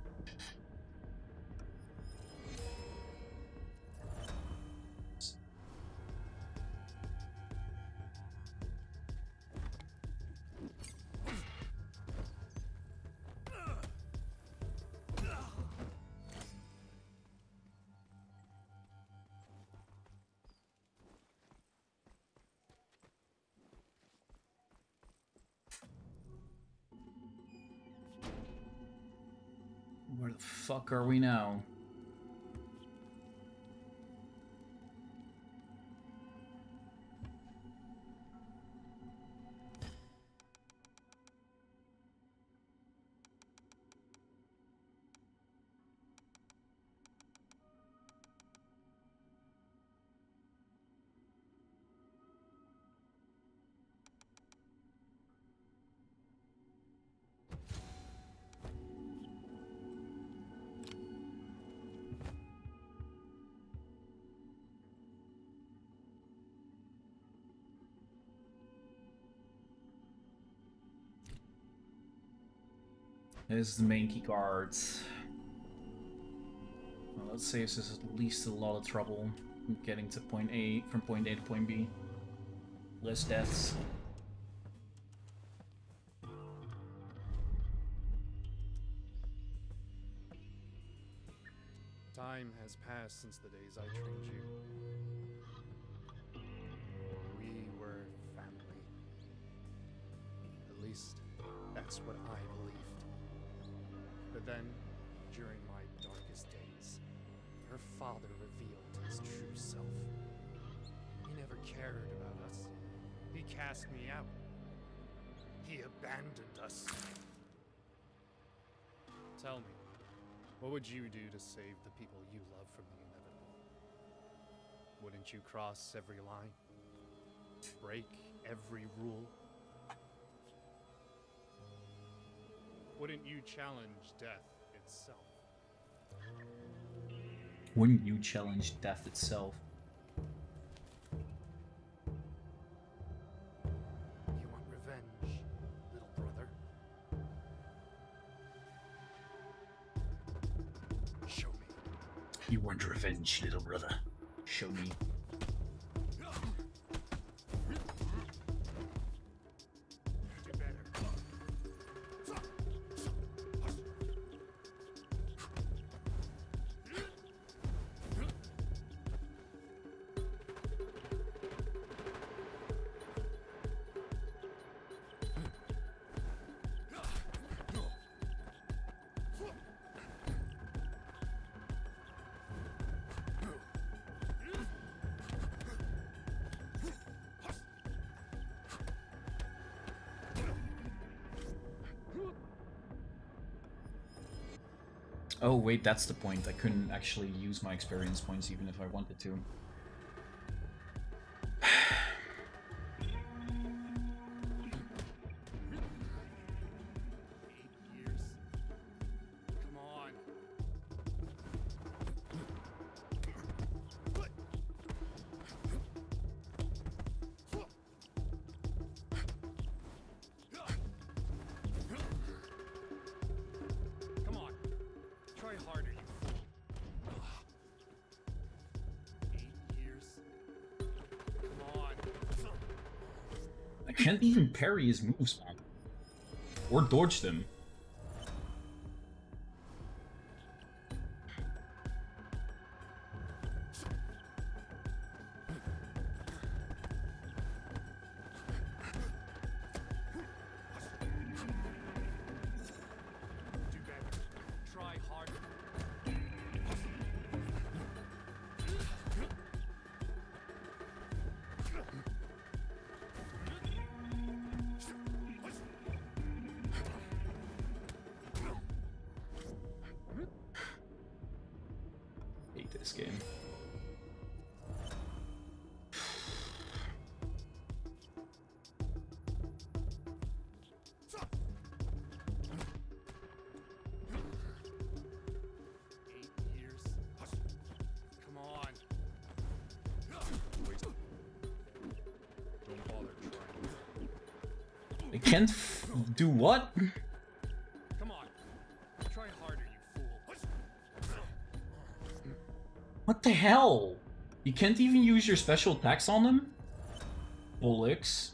Where the fuck are we now? This is the main key cards. Well, let's say this is at least a lot of trouble getting to point A, from point A to point B. Less deaths. Time has passed since the days I trained you. We were family. At least, that's what I believed. But then, during my darkest days, her father revealed his true self. He never cared about us. He cast me out. He abandoned us. Tell me, what would you do to save the people you love from the inevitable? Wouldn't you cross every line? Break every rule? Wouldn't you challenge death itself? Wouldn't you challenge death itself? You want revenge, little brother? Show me. You want revenge, little brother. Show me. Oh wait, that's the point. I couldn't actually use my experience points even if I wanted to. I can't even parry his moves, man. Or dodge them. This game. Come on. Don't bother trying. I can't do what? Come on. Try harder, you fool. What the hell? You can't even use your special attacks on them? Bullocks.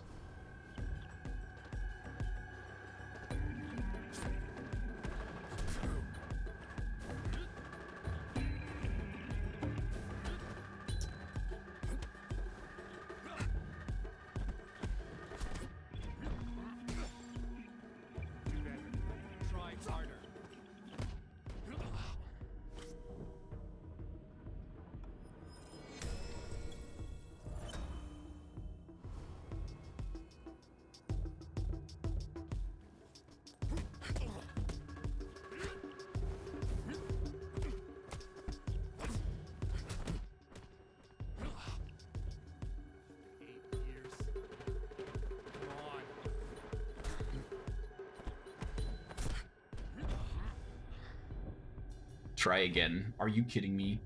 Try again. Are you kidding me?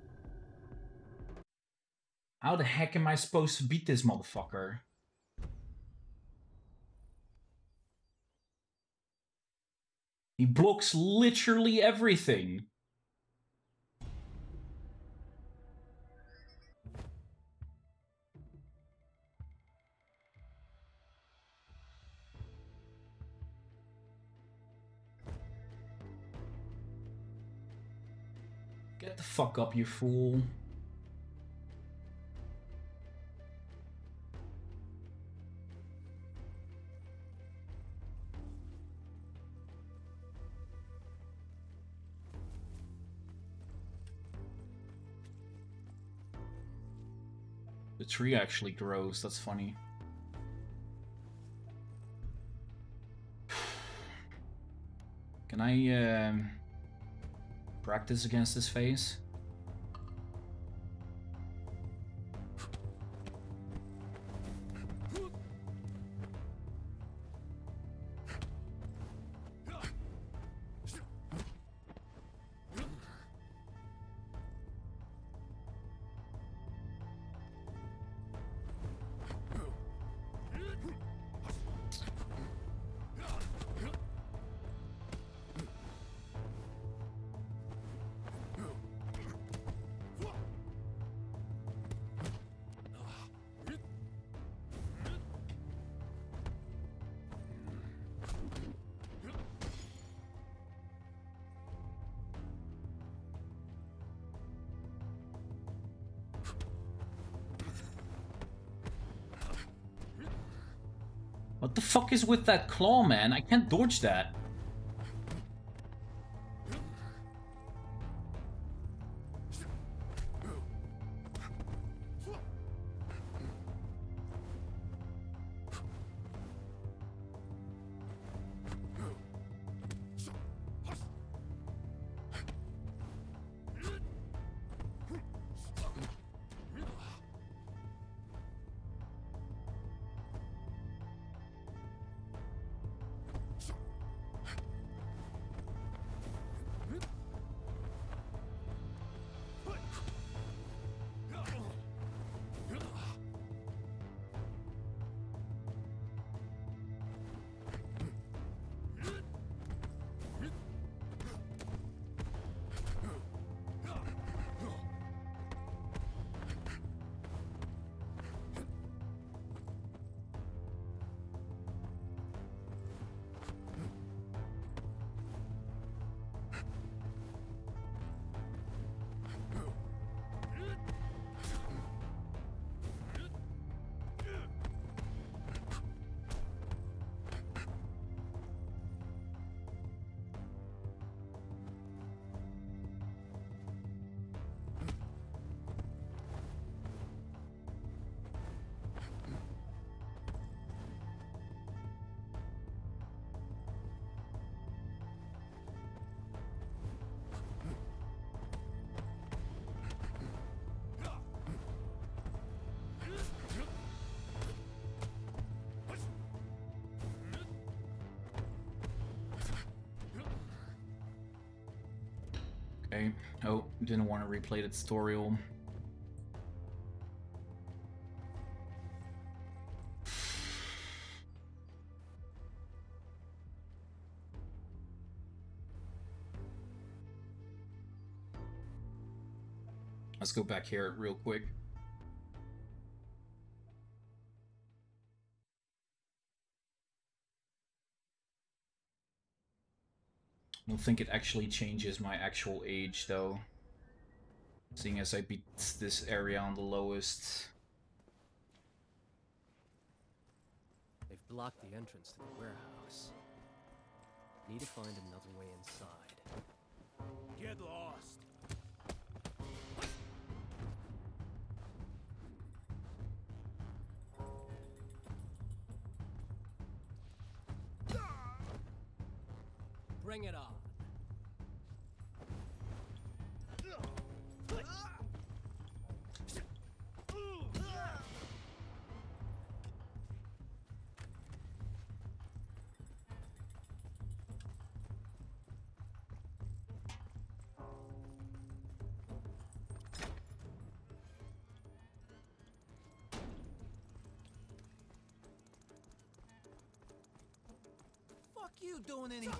How the heck am I supposed to beat this motherfucker? He blocks literally everything. Get the fuck up, you fool. The tree actually grows, that's funny. Can I practice against this phase? What the fuck is with that claw, man? I can't dodge that. Okay. Oh, didn't want to replay the tutorial. Let's go back here real quick. I don't think it actually changes my actual age, though. Seeing as I beat this area on the lowest. They've blocked the entrance to the warehouse. Need to find another way inside. Get lost. Bring it on. Fuck you doing any...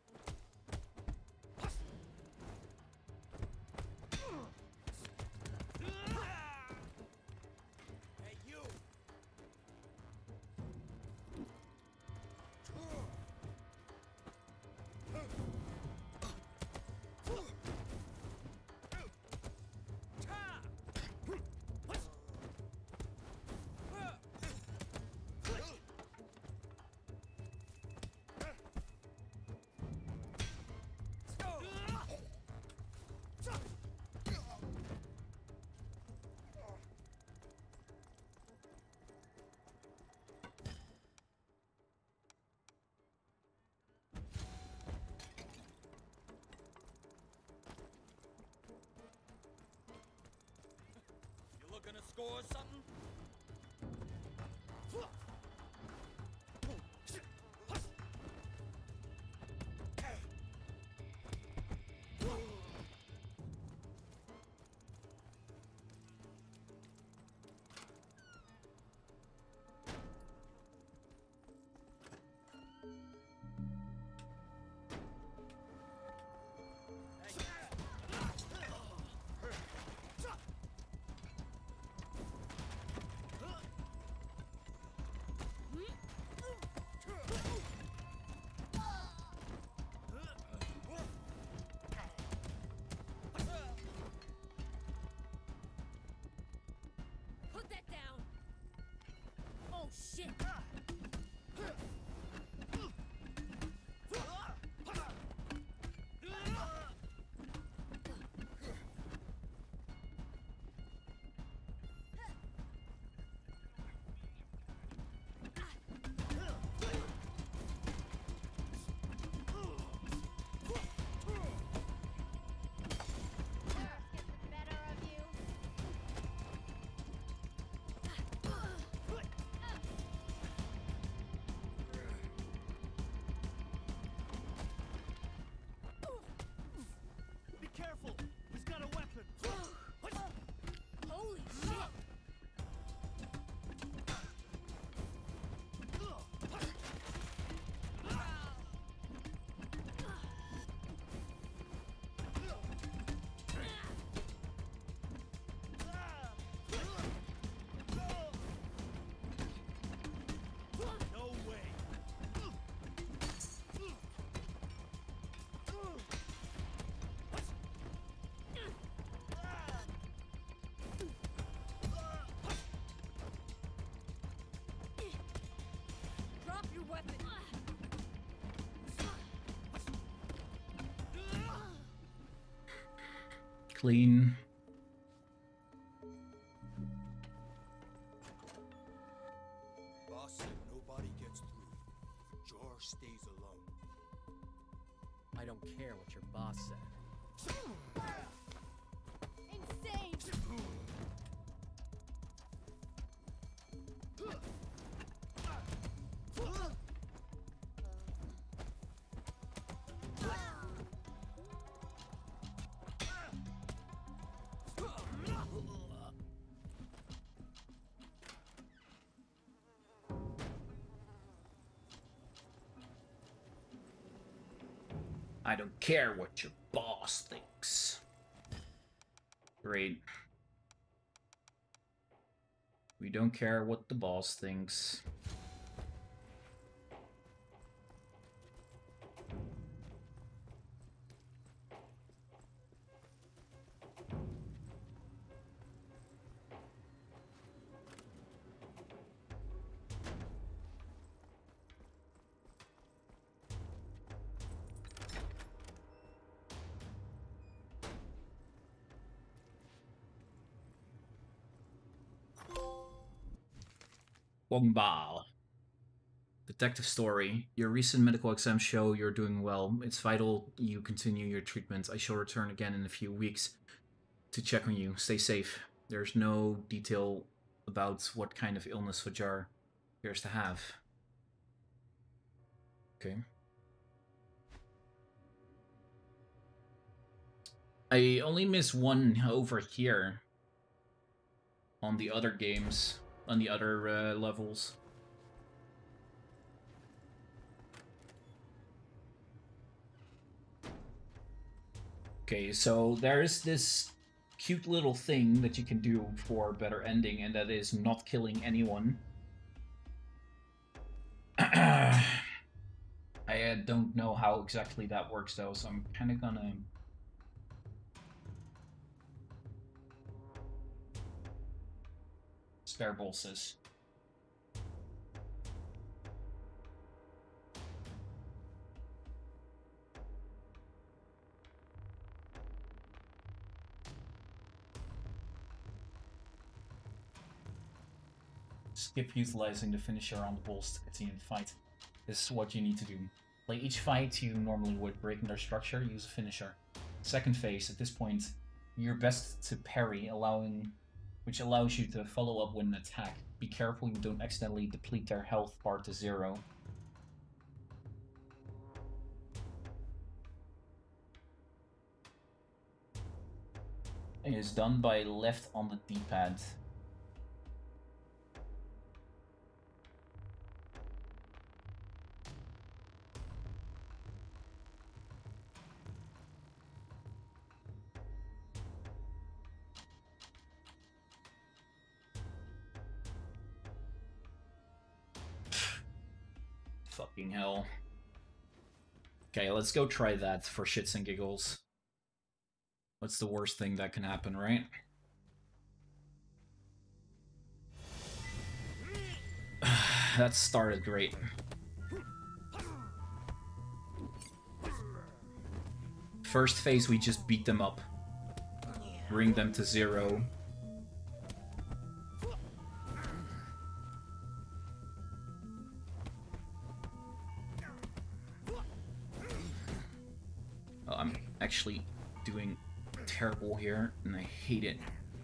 Looking to score something? Put that down. Oh shit. weapon. Clean. Boss said nobody gets through. George stays alone. I don't care what your boss said. Insane! I don't care what your boss thinks. Great. We don't care what the boss thinks. Wongbao. Detective story. Your recent medical exams show you're doing well. It's vital you continue your treatment. I shall return again in a few weeks to check on you. Stay safe. There's no detail about what kind of illness Fajar appears to have. Okay. I only miss one over here on the other games. On the other levels. Okay, so there's this cute little thing that you can do for better ending, and that is not killing anyone. I don't know how exactly that works though, so I'm kind of gonna... Spare bolses. Skip utilizing the finisher on the bulls to continue the fight. This is what you need to do. Play each fight you normally would, breaking their structure, use a finisher. Second phase, at this point, you're best to parry, which allows you to follow up with an attack. Be careful you don't accidentally deplete their health bar to 0. It is done by left on the D-pad. Fucking hell. Okay, let's go try that for shits and giggles. What's the worst thing that can happen, right? That started great. First phase, we just beat them up. Bring them to 0. Oh, I'm actually doing terrible here, and I hate it.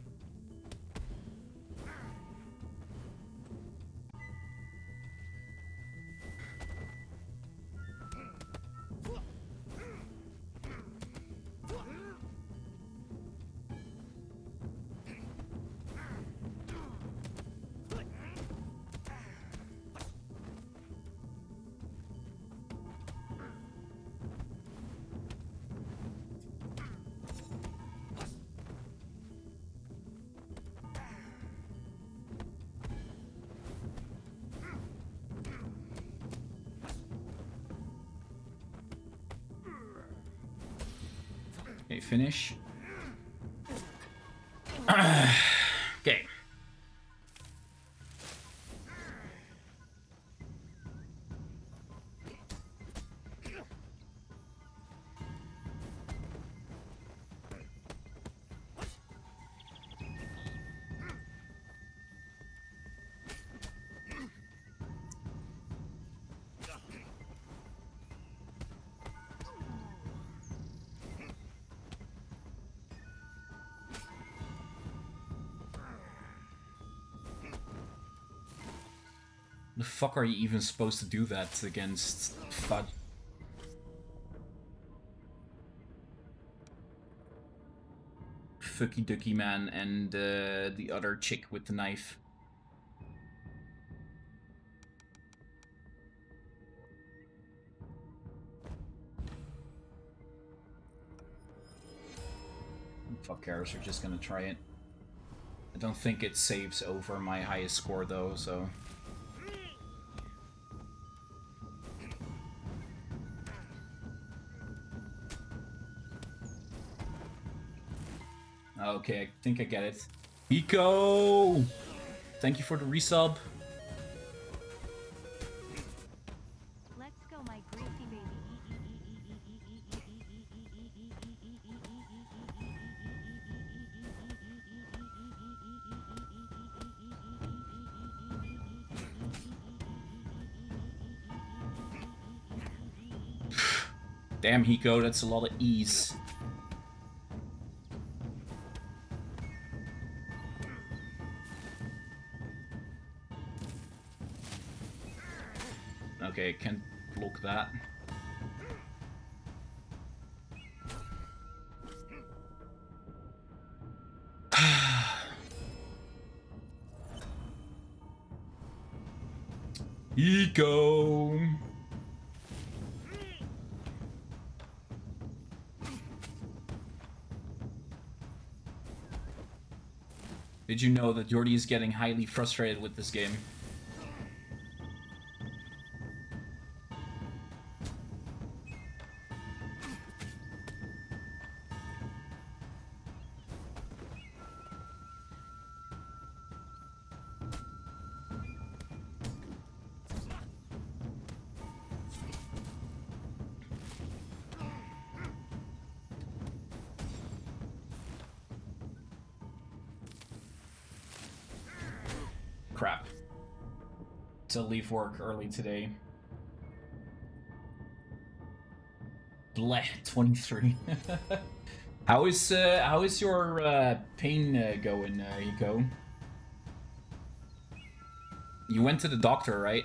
Okay, finish. Okay. fuck are you even supposed to do that against Fudge? Fucky Ducky Man and the other chick with the knife. Fuck cares, we're just gonna try it. I don't think it saves over my highest score though, so... Okay, I think I get it. Eco! Thank you for the resub. Let's go, my greasy baby. Damn, Hiko, that's a lot of E's. Okay, can't block that. Eco! Did you know that Jordy is getting highly frustrated with this game? Crap. To leave work early today. Bleh, 23. How is your pain going, Hiko? You went to the doctor, right?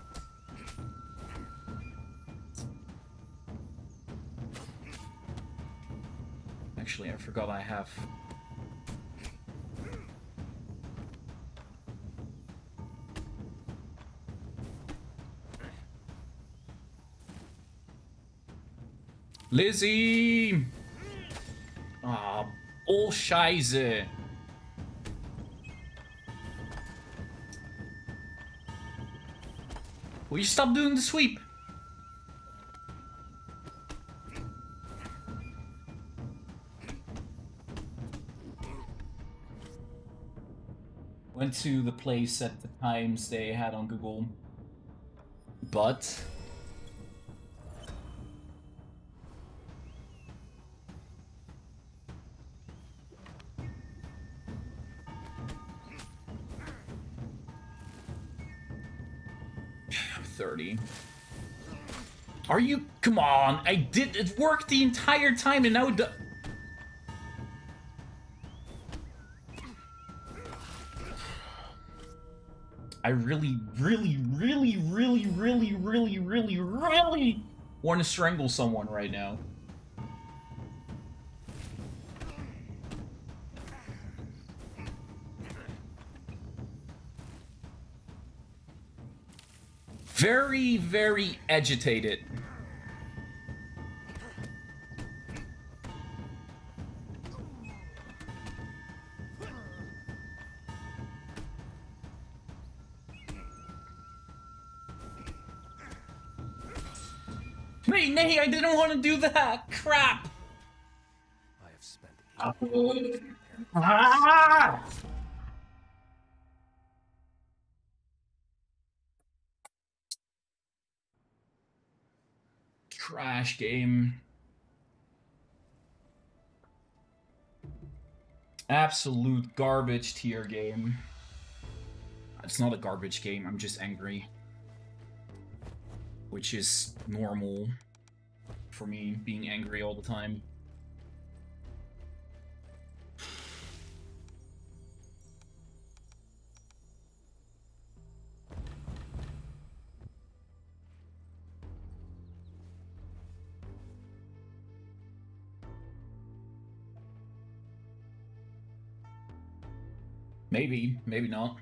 Actually, I forgot I have... Lizzie! Ah, Bullscheiße! Will you stop doing the sweep? Went to the place at the times they had on Google, but... Are you? Come on! It worked the entire time and now it I really want to strangle someone right now. Very agitated. Nay, I didn't want to do that! Crap! I have spent Trash game. Absolute garbage tier game. It's not a garbage game, I'm just angry. Which is normal for me, being angry all the time. Maybe, maybe not.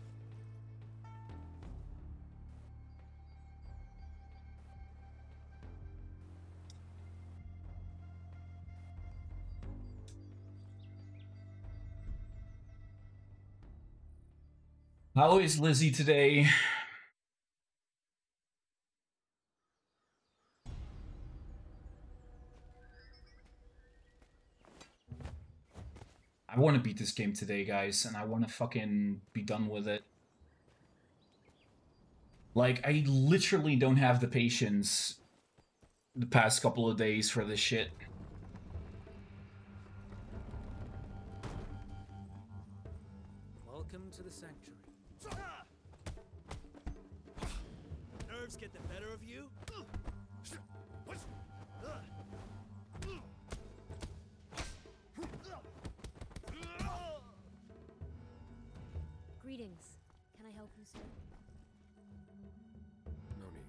How is Lizzie today? I want to beat this game today, guys, and I want to fucking be done with it. Like, I literally don't have the patience the past couple of days for this shit. Welcome to the sanctuary. Nerves get the better of you? Greetings. Can I help you, sir? No need.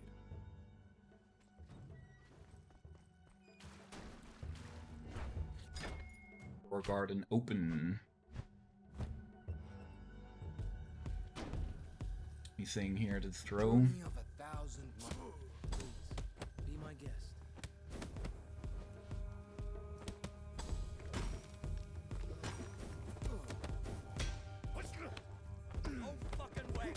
Or garden open. Anything here to throw? Journey of 1,000 miles. Please, be my guest. No fucking way!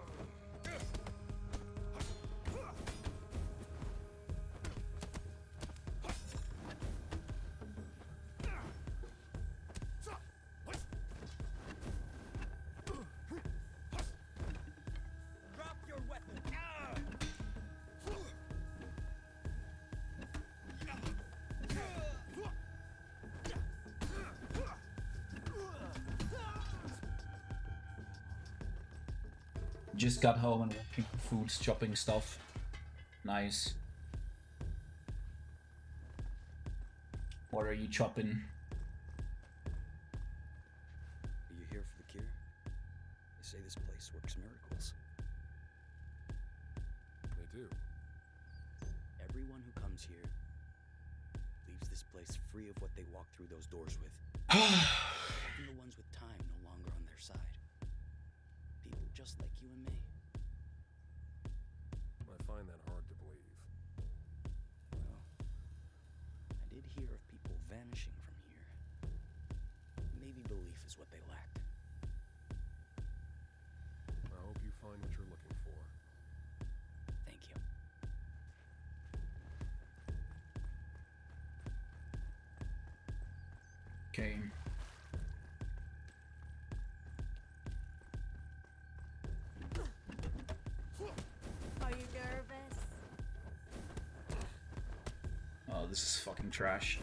Drop your weapon! Just got home and walking for food, chopping stuff. Nice. What are you chopping? Are you here for the cure? They say this place works miracles. They do. Everyone who comes here leaves this place free of what they walk through those doors with. Even the ones with time no longer on their side. People just like you and me. I find that hard to believe. Well, I did hear of people vanishing from here. Maybe belief is what they lacked. I hope you find what you're looking for. Thank you. Okay. Are you nervous? Oh, this is fucking trash.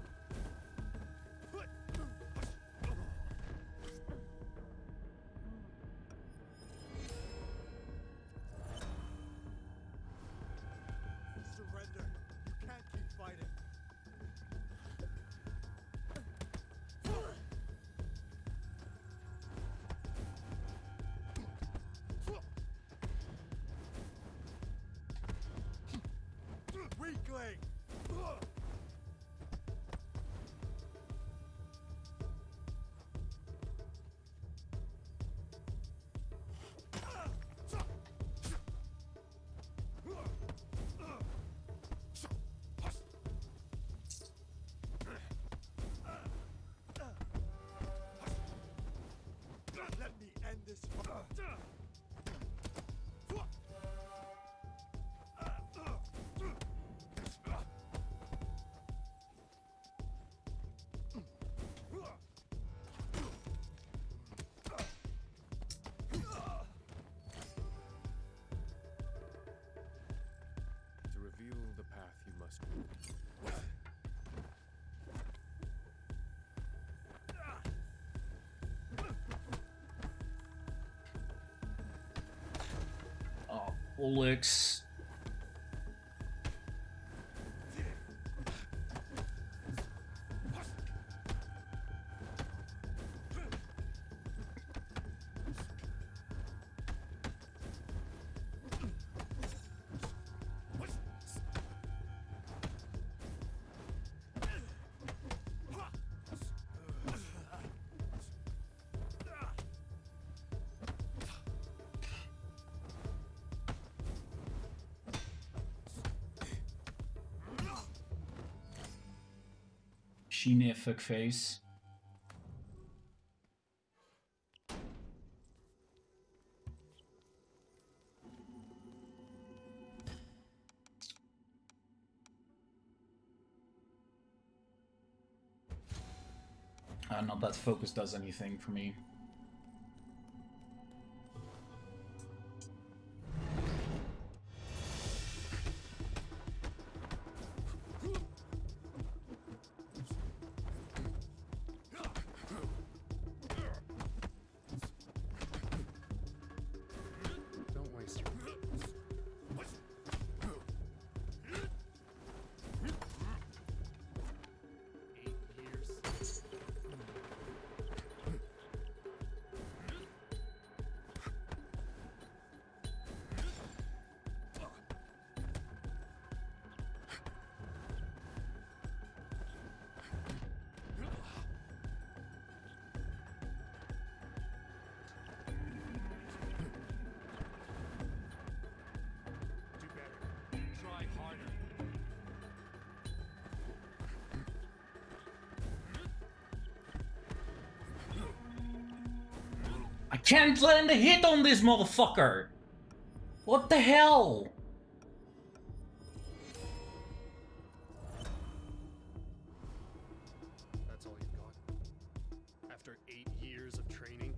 Surrender. You can't keep fighting. Weakling! Let me end this. To reveal the path you must walk. Oh, bullocks. Sheena fuckface. Not that focus does anything for me. Don't waste your I can't land a hit on this motherfucker! What the hell? That's all you've got? After 8 years of training?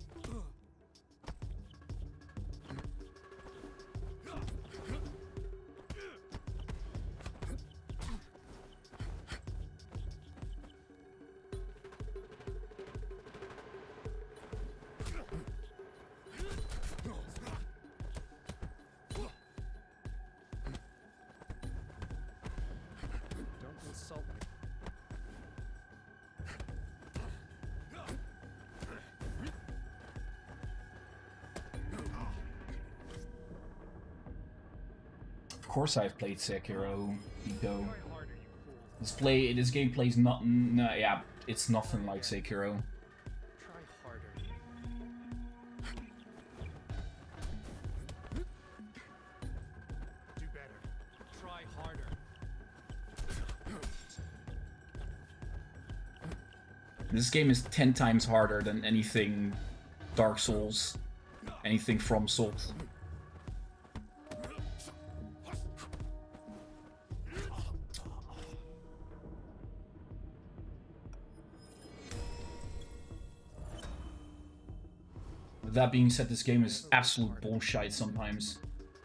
Don't insult me. Of course I've played Sekiro, Nico. This game plays not, no, yeah, it's nothing like Sekiro. Try harder. Do better. Try harder. This game is 10 times harder than anything Dark Souls, anything from Souls. That being said, this game is absolute bullshit sometimes.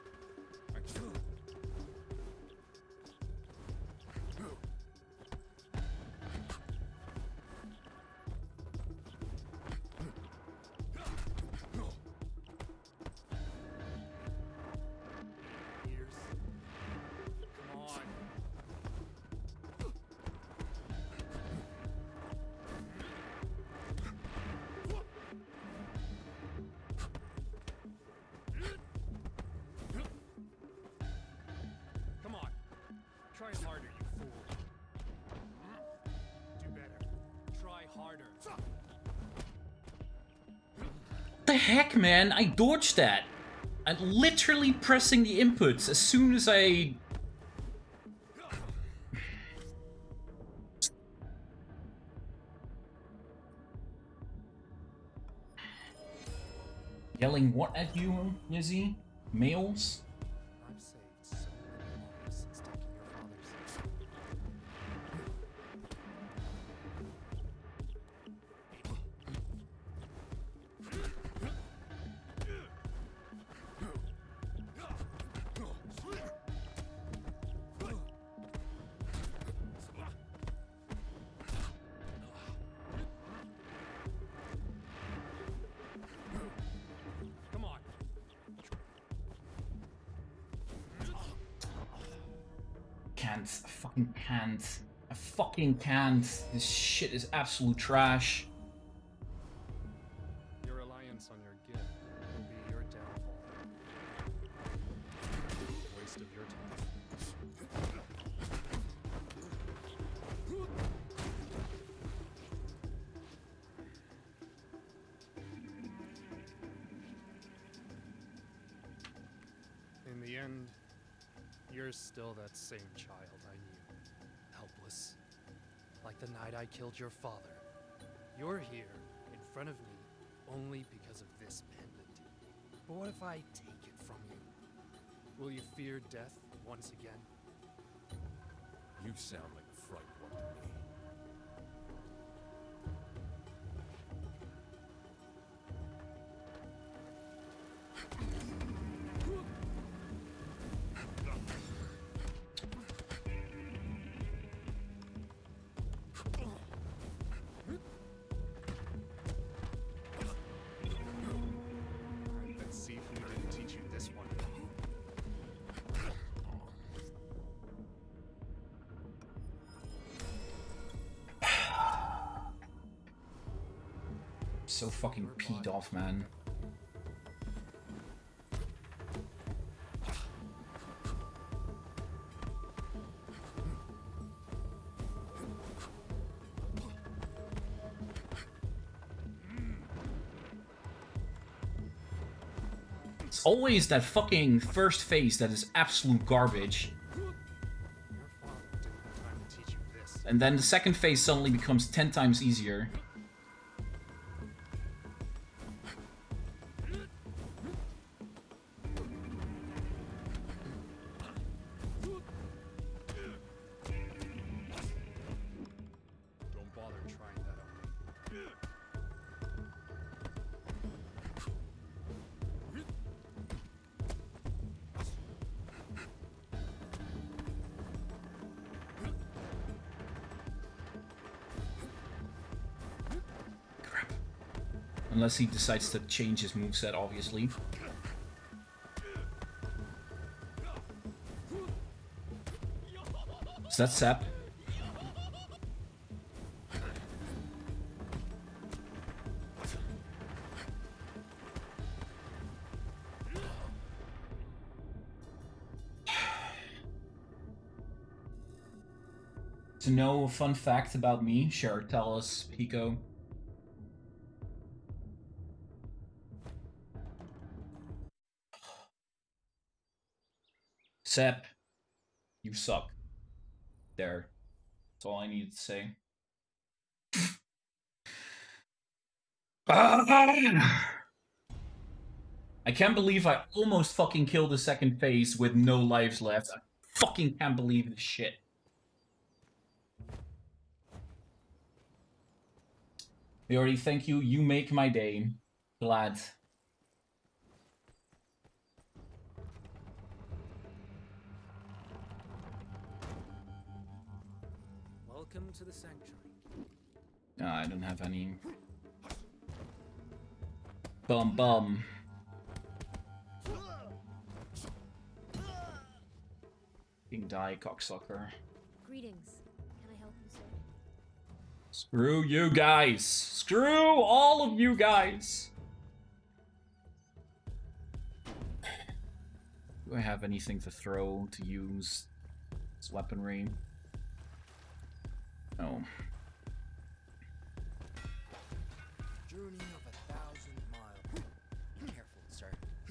Come on. Try harder, you fool. Do better. Try harder. What the heck, man? I dodged that. I'm literally pressing the inputs as soon as I... Yelling what at you, Yizzy? Males? I've saved so many lives since taking your father's. Come on. Can't. I fucking can't. I fucking can't. This shit is absolute trash. Your reliance on your gift will be your downfall. Waste of your time. In the end, you're still that same child I knew. Helpless, like the night I killed your father. You're here in front of me only because of this pendant. But what if I take it from you? Will you fear death once again? You sound like a frightened one to me. I bet Sifu didn't teach you this one. So fucking peed off, man. It's always that fucking first phase that is absolute garbage. And then the second phase suddenly becomes 10 times easier. Don't bother trying that on me. Unless he decides to change his moveset, obviously. Is that Sep? To know a fun fact about me? Sure, tell us, Pico. Sep, you suck. There. That's all I needed to say. I can't believe I almost fucking killed the second phase with no lives left. I fucking can't believe this shit. They already thank you. You make my day. Glad. Welcome to the sanctuary. No, I don't have any. Bum bum. King die, cocksucker. Greetings. Can I help you, sir? Screw you guys. Screw all of you guys. Do I have anything to throw to use as weaponry? No. Journey of 1,000 miles. Be careful, sir.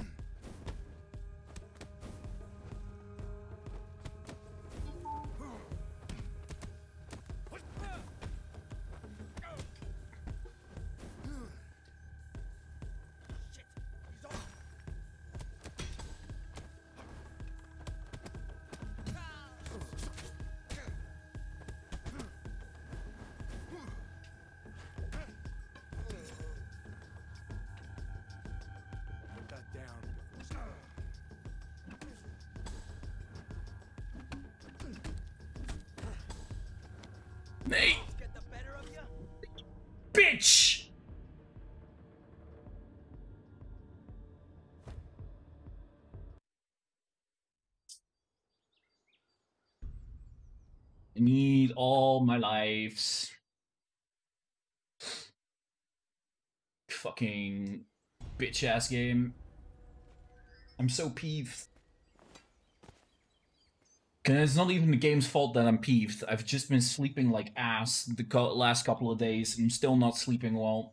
Put that down. Nate! Get the better of you? Bitch! I need all my lives. Fucking bitch ass game. I'm so peeved. And it's not even the game's fault that I'm peeved. I've just been sleeping like ass the last couple of days. I'm still not sleeping well.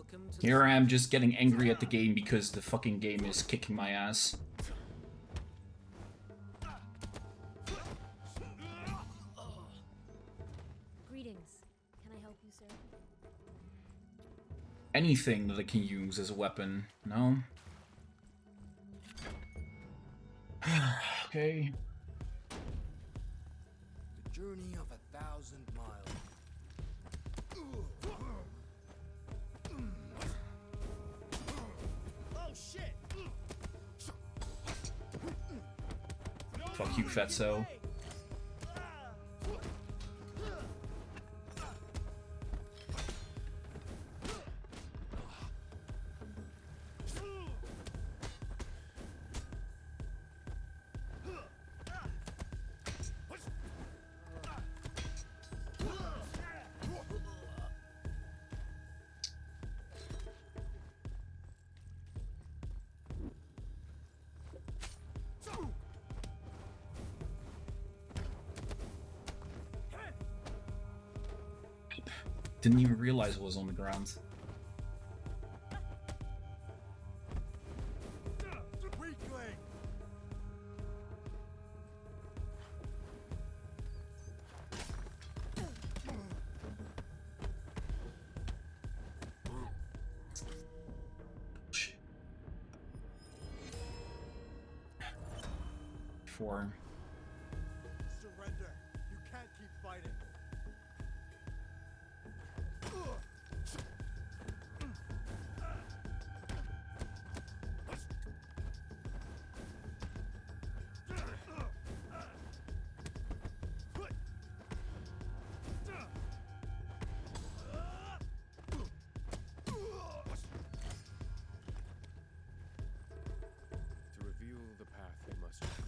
Welcome to Here I am just getting angry at the game because the fucking game is kicking my ass. Greetings. Can I help you, sir? Anything that I can use as a weapon, no? Okay. The journey of 1,000 miles. Oh shit! Fuck you, Fatso. Didn't even realize it was on the ground. For Surrender. You can't keep fighting. To reveal the path you must choose.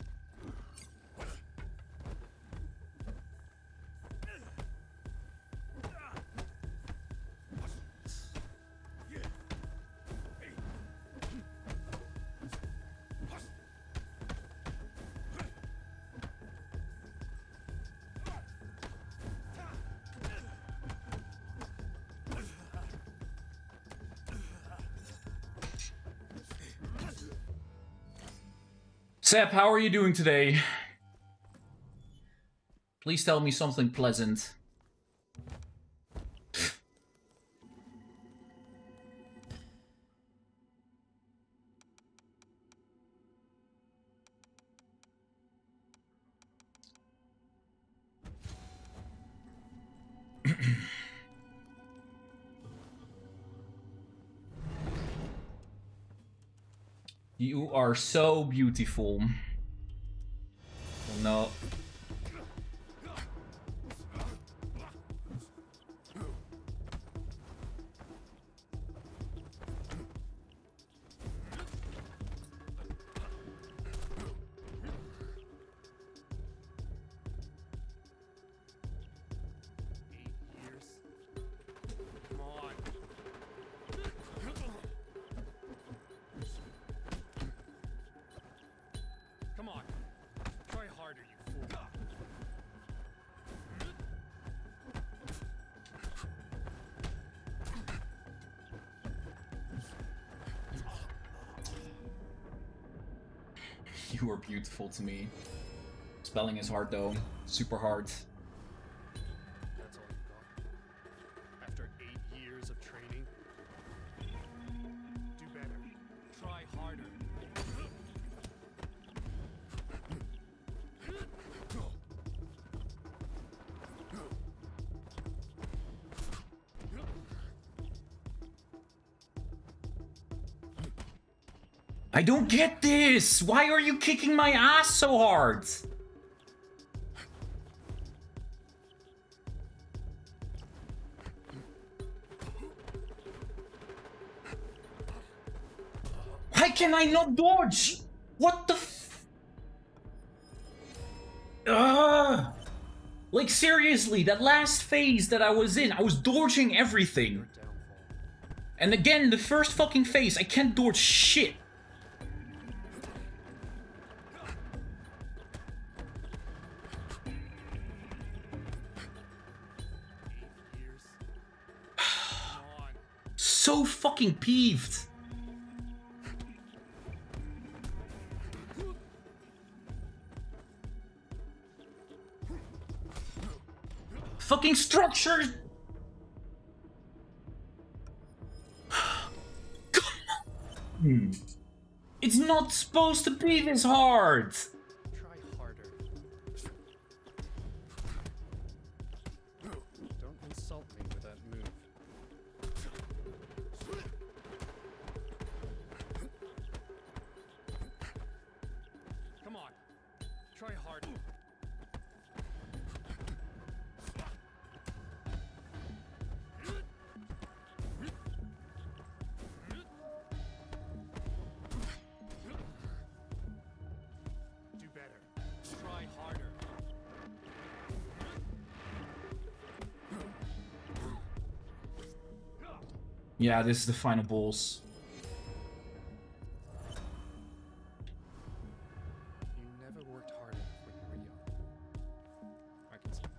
Seb, how are you doing today? Please tell me something pleasant. You are so beautiful. Oh, no. Come on. Try harder, you fool. You are beautiful to me. Spelling is hard though. Super hard. That's all you got? After 8 years of training? Do better. Try harder. I don't get this! Why are you kicking my ass so hard? Why can I not dodge? What the f- Like seriously, that last phase that I was in, I was dodging everything. And again, the first fucking phase, I can't dodge shit. so fucking peeved. Fucking structure. It's not supposed to be this hard. Try harder. Don't insult me with that move. Come on. Try harder. Do better. Try harder. Yeah, this is the final boss. You never worked hard enough when you were young. I can see.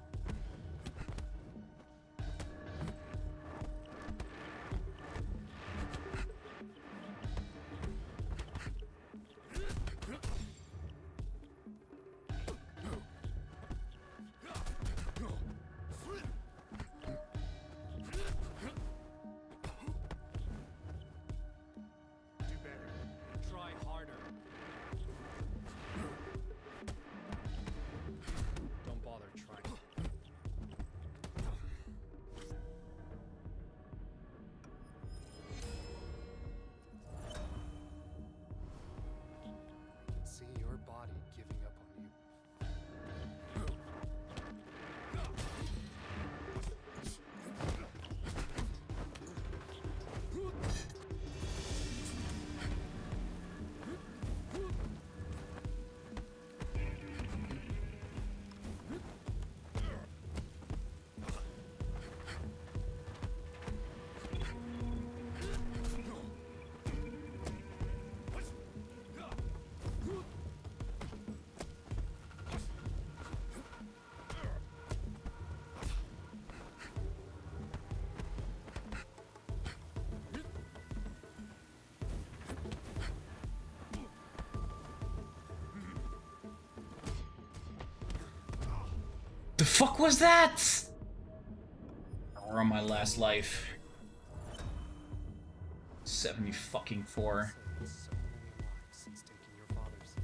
Do better. Try harder. Don't bother trying. I can see your body giving up on you. The fuck was that? We're on my last life. 70 fucking 4. Saved so many lives since taking your father's.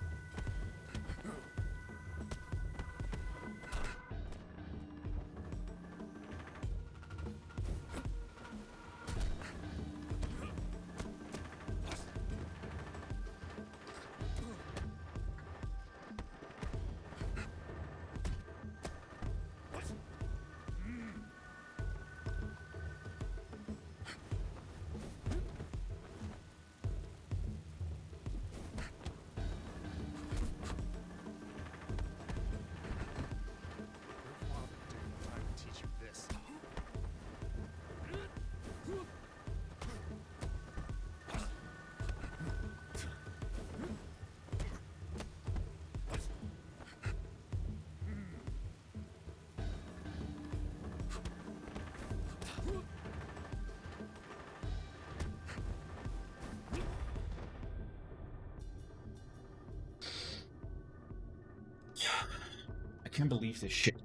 Your father didn't have time to teach you this. I can't believe this shit.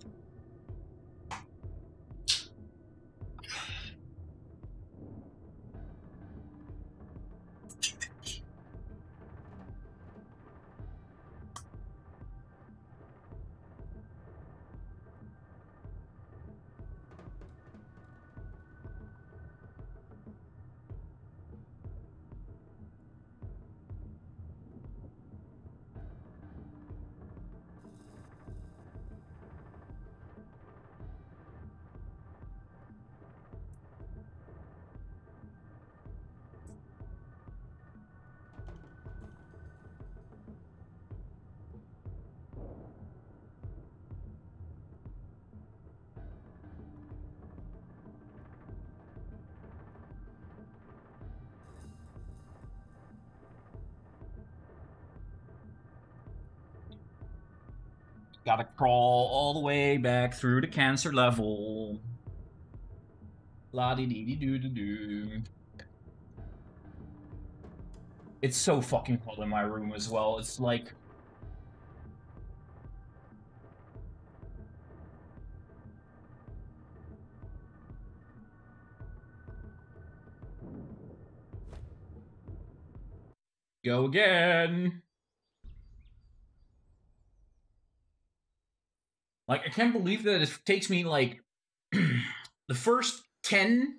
Gotta crawl all the way back through the cancer level. La dee dee dee doo doo doo. It's so fucking hot in my room as well. It's like... Go again! Like, I can't believe that it takes me, like, the first 10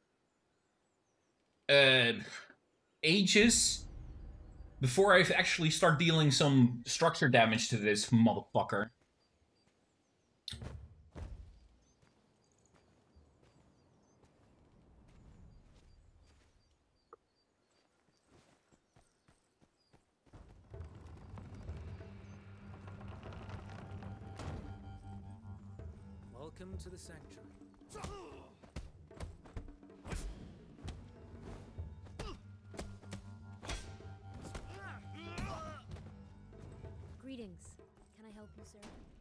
ages before I actually start dealing some structure damage to this motherfucker. Welcome to the sanctuary. Greetings. Can I help you, sir?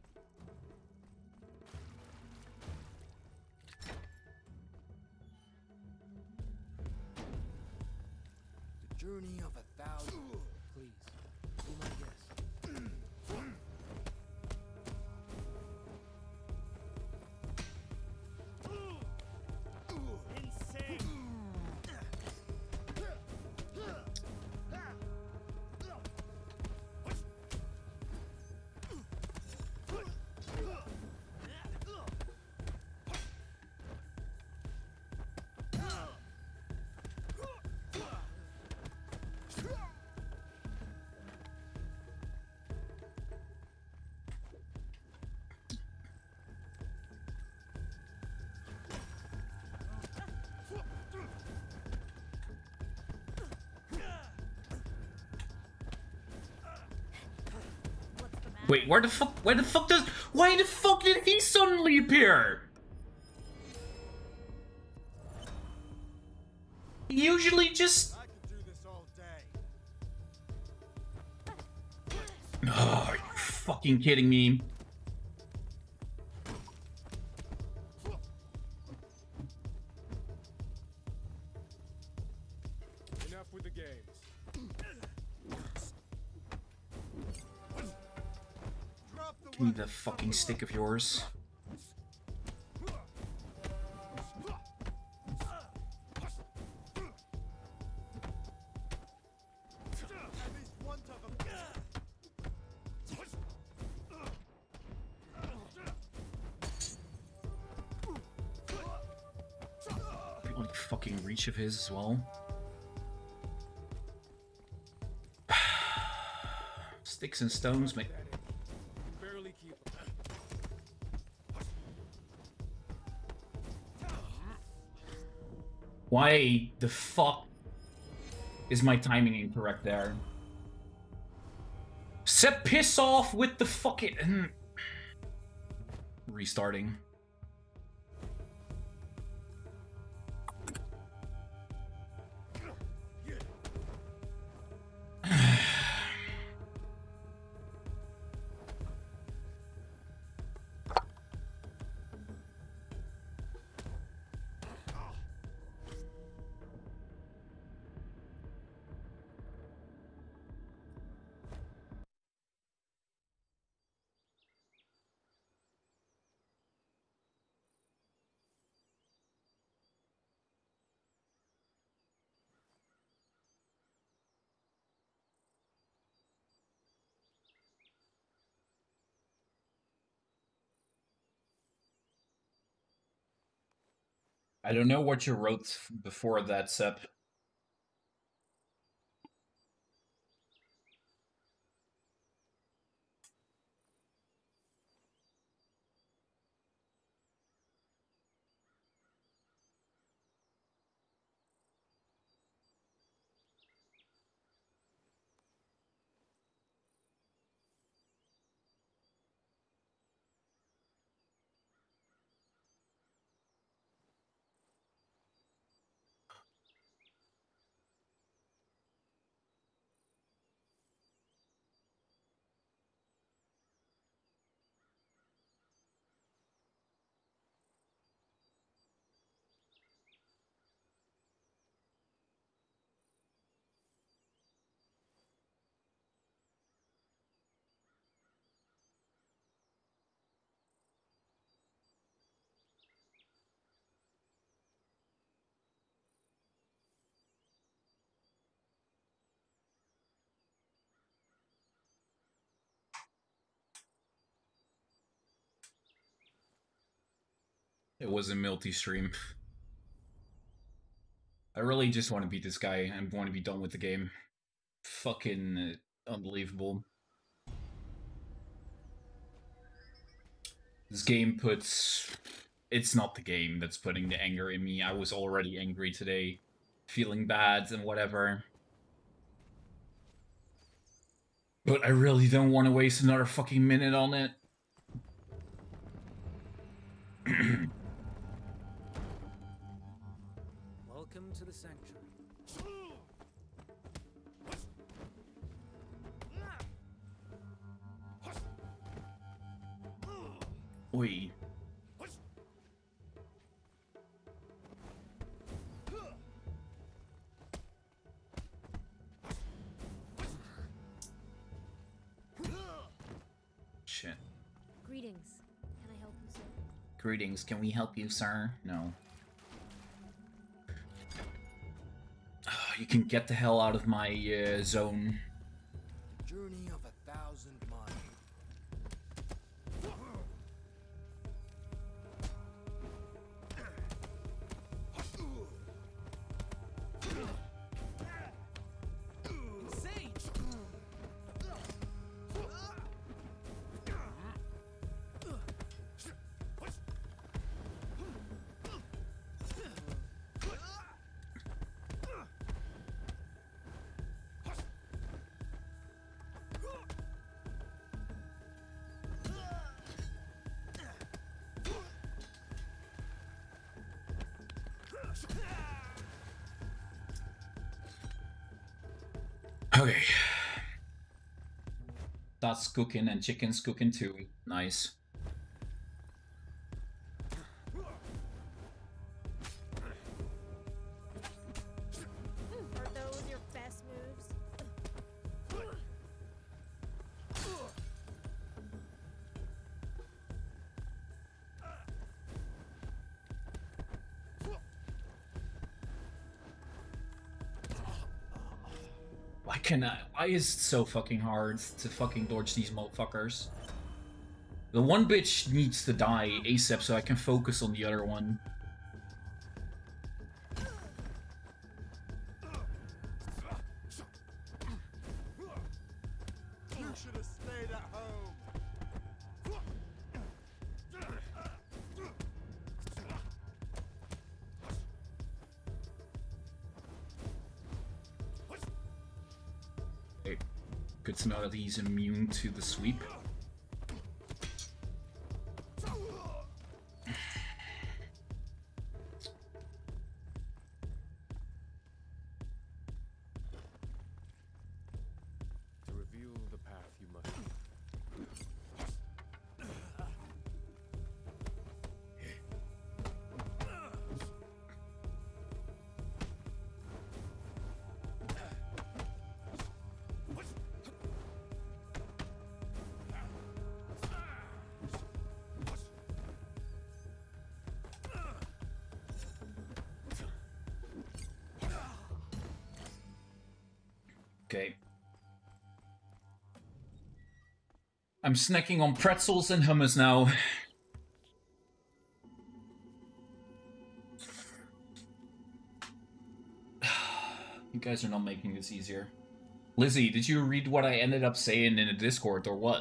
The journey of 1,000. Please, be my guest. Wait, why the fuck did he suddenly appear? He usually just... I could do this all day. Oh, are you fucking kidding me? Enough with the games. Give me the fucking stick of yours. Like fucking reach of his as well. Sticks and stones make... Barely keep. Why the fuck is my timing incorrect there? Set piss off with the fucking... Restarting. I don't know what you wrote before that, Sep. It was a multi-stream. I really just want to beat this guy and want to be done with the game. Fucking unbelievable. This game puts... It's not the game that's putting the anger in me. I was already angry today, feeling bad and whatever. But I really don't want to waste another fucking minute on it. Welcome to the sanctuary. Oi. Shit. Greetings. Can I help you, sir? Greetings, can we help you, sir? No. You can get the hell out of my zone. Journey of 1,000 miles. Okay. That's cooking and chicken's cooking too. Nice. Are those your best moves? Why is it so fucking hard to fucking dodge these motherfuckers? The one bitch needs to die ASAP so I can focus on the other one. You should have stayed at home. Okay. Good to know that he's immune to the sweep. To reveal the path you must. Okay. I'm snacking on pretzels and hummus now. You guys are not making this easier. Lizzie, did you read what I ended up saying in a Discord or what?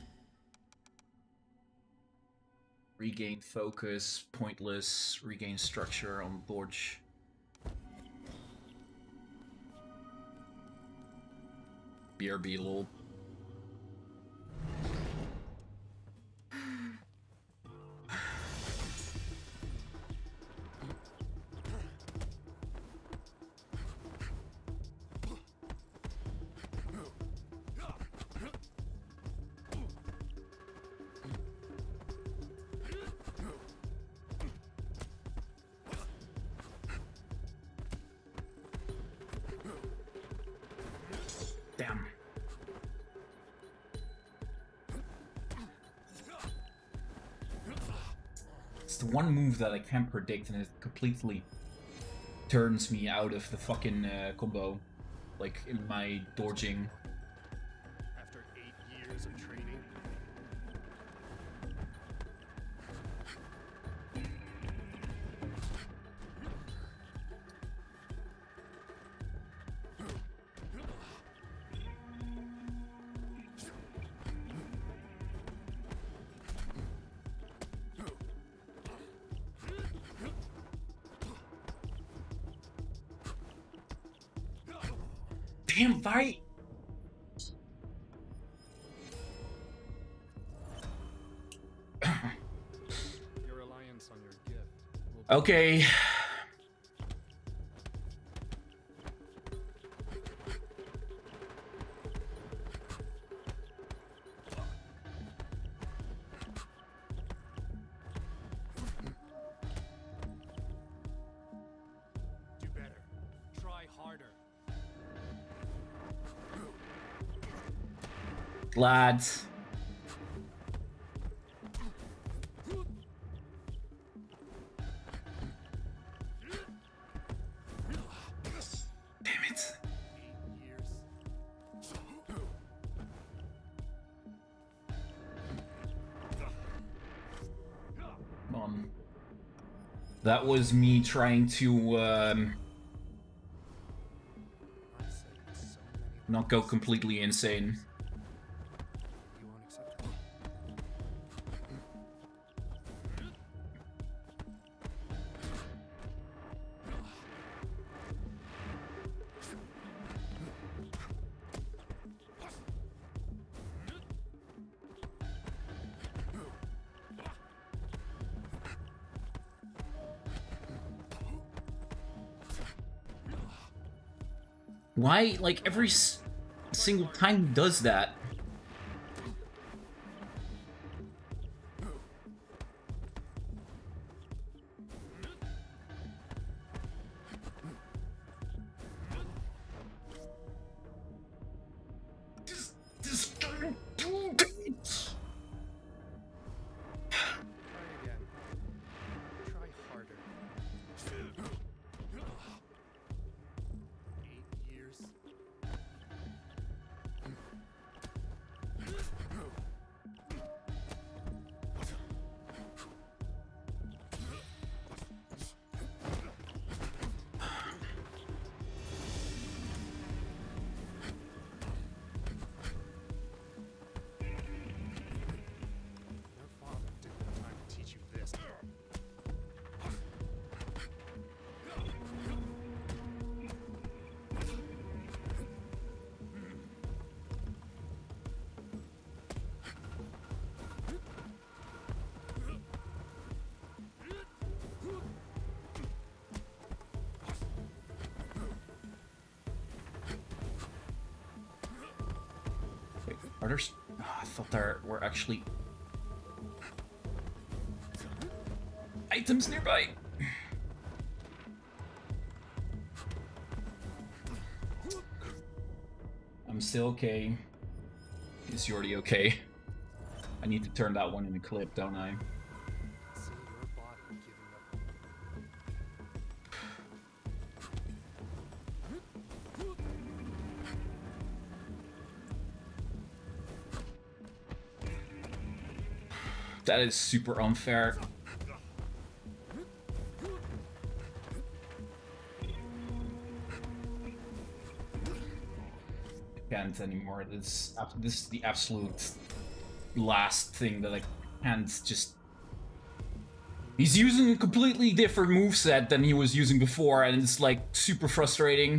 Regain focus, pointless, regain structure on Dodge. BRB lol. Damn. It's the one move that I can't predict and it completely turns me out of the fucking combo. Like, in my dodging. After 8 years of training. Damn, why? Your reliance on your gift will be Okay. do better. Try harder. Lads. Damn it. 8 years. Come on. That was me trying to not go completely insane. You won't accept it. Why, like, every single time he does that? Just don't do it. Try again. Try harder. 8 years. Your father didn't have time to teach you this. Wait, are there... Oh, I thought there were actually... items nearby. I'm still okay. Is Jordy okay? I need to turn that one in a clip, don't I? See your body giving up. That is super unfair. I can't anymore. This is the absolute last thing that I can't just... He's using a completely different moveset than he was using before, and it's like super frustrating.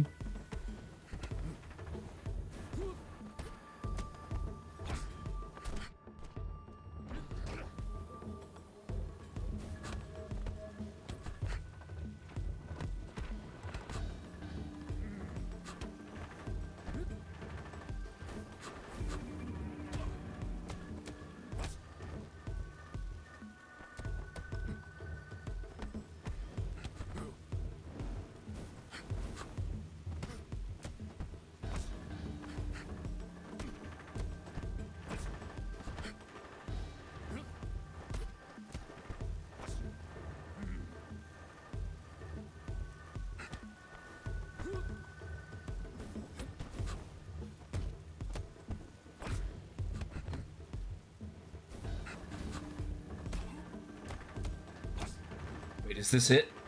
Wait, is this it?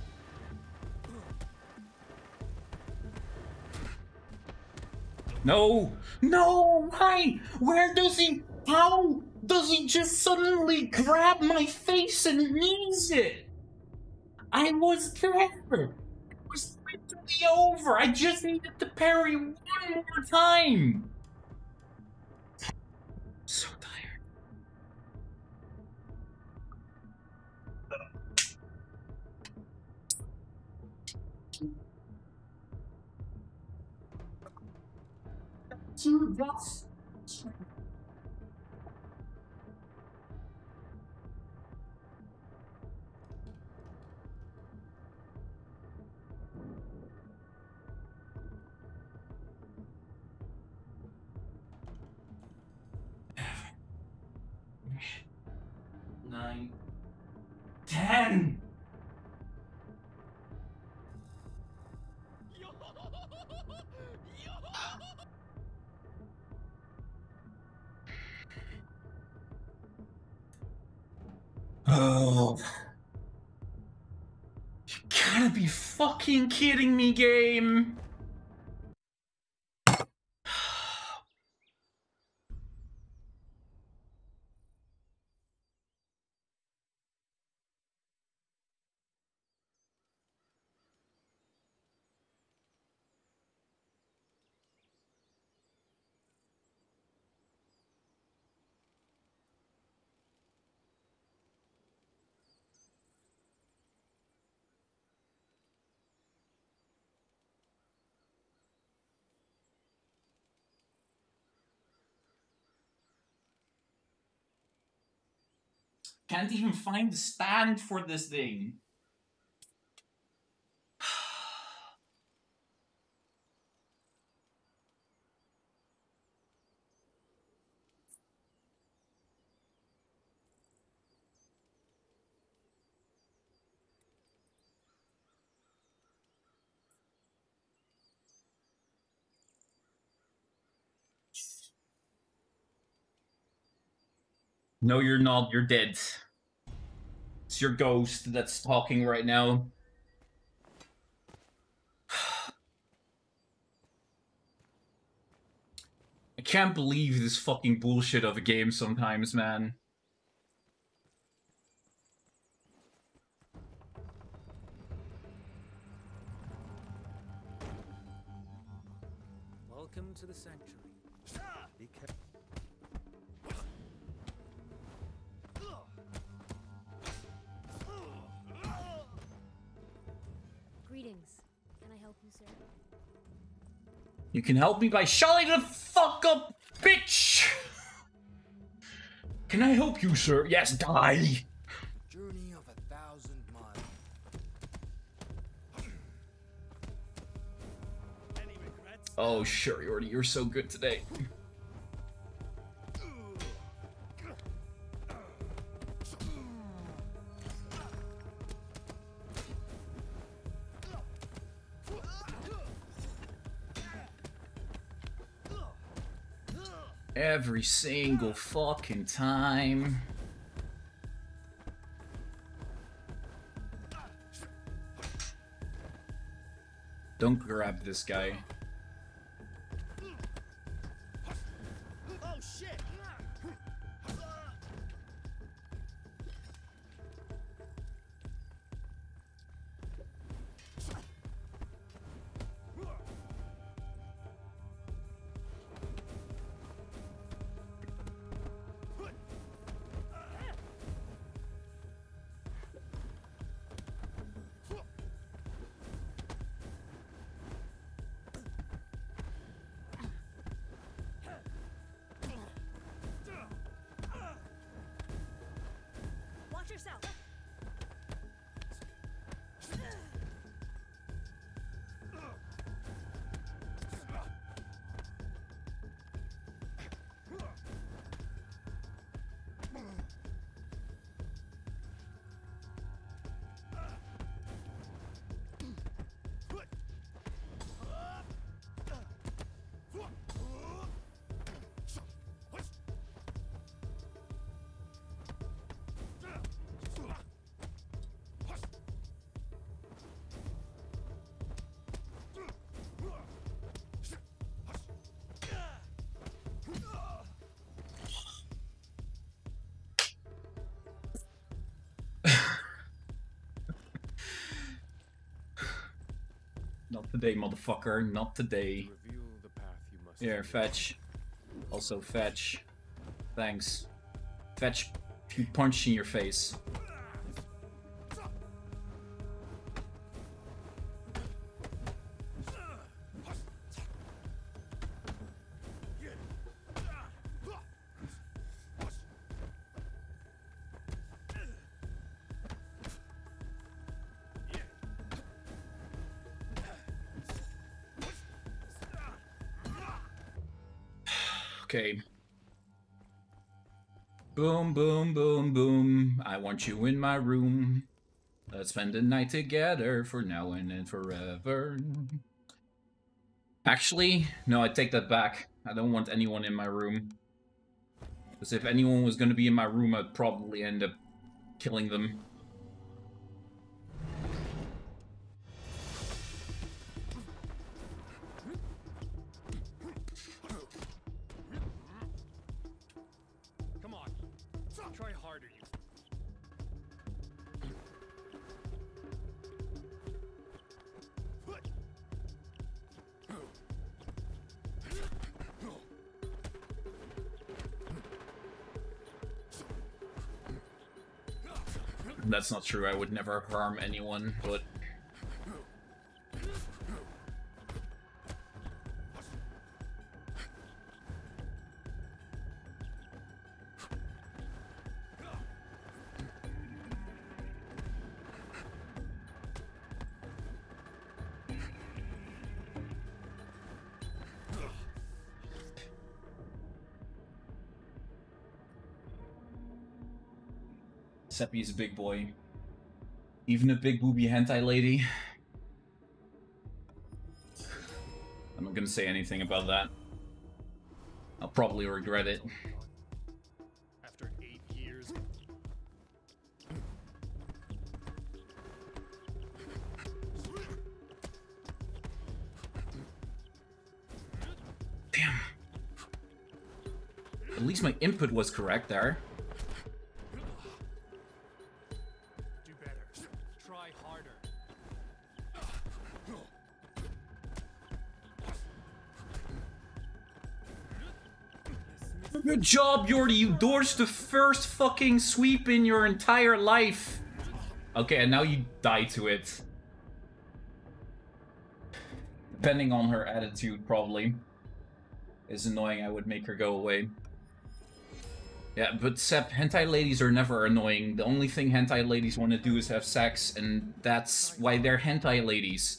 No! No! Why? Where does he... How does he just suddenly grab my face and knees it? I was there! It was going to be over! I just needed to parry one one more time! So tired. That's... Nine. 10! Oh. You gotta be fucking kidding me, game! Can't even find the stand for this thing. No, you're not. You're dead. It's your ghost that's talking right now. I can't believe this fucking bullshit of a game sometimes, man. Welcome to the sanctuary. Be careful. Greetings. Can I help you, sir? You can help me by shutting the fuck up, bitch! Can I help you, sir? Yes, die! Journey of 1,000 miles. Oh, sure, Jordy, you're so good today. Every single fucking time. Don't grab this guy. Oh shit! Watch yourself. Not today, motherfucker. Not today. To reveal the path Here, fetch. Also fetch. Thanks. Fetch. Punch in your face. Okay. Boom, boom, boom, boom. I want you in my room. Let's spend the night together for now and then forever. Actually, no, I take that back. I don't want anyone in my room. Because if anyone was going to be in my room, I'd probably end up killing them. Come on. Try harder, you. That's not true. I would never harm anyone, but... Seppi's a big boy. Even a big booby hentai lady. I'm not gonna say anything about that. I'll probably regret it. After 8 years. Damn. At least my input was correct there. Good job, Jordy. You dodged the first fucking sweep in your entire life. Okay, and now you die to it. Depending on her attitude, probably. Is annoying. I would make her go away. Yeah, but Sep, hentai ladies are never annoying. The only thing hentai ladies want to do is have sex, and that's why they're hentai ladies.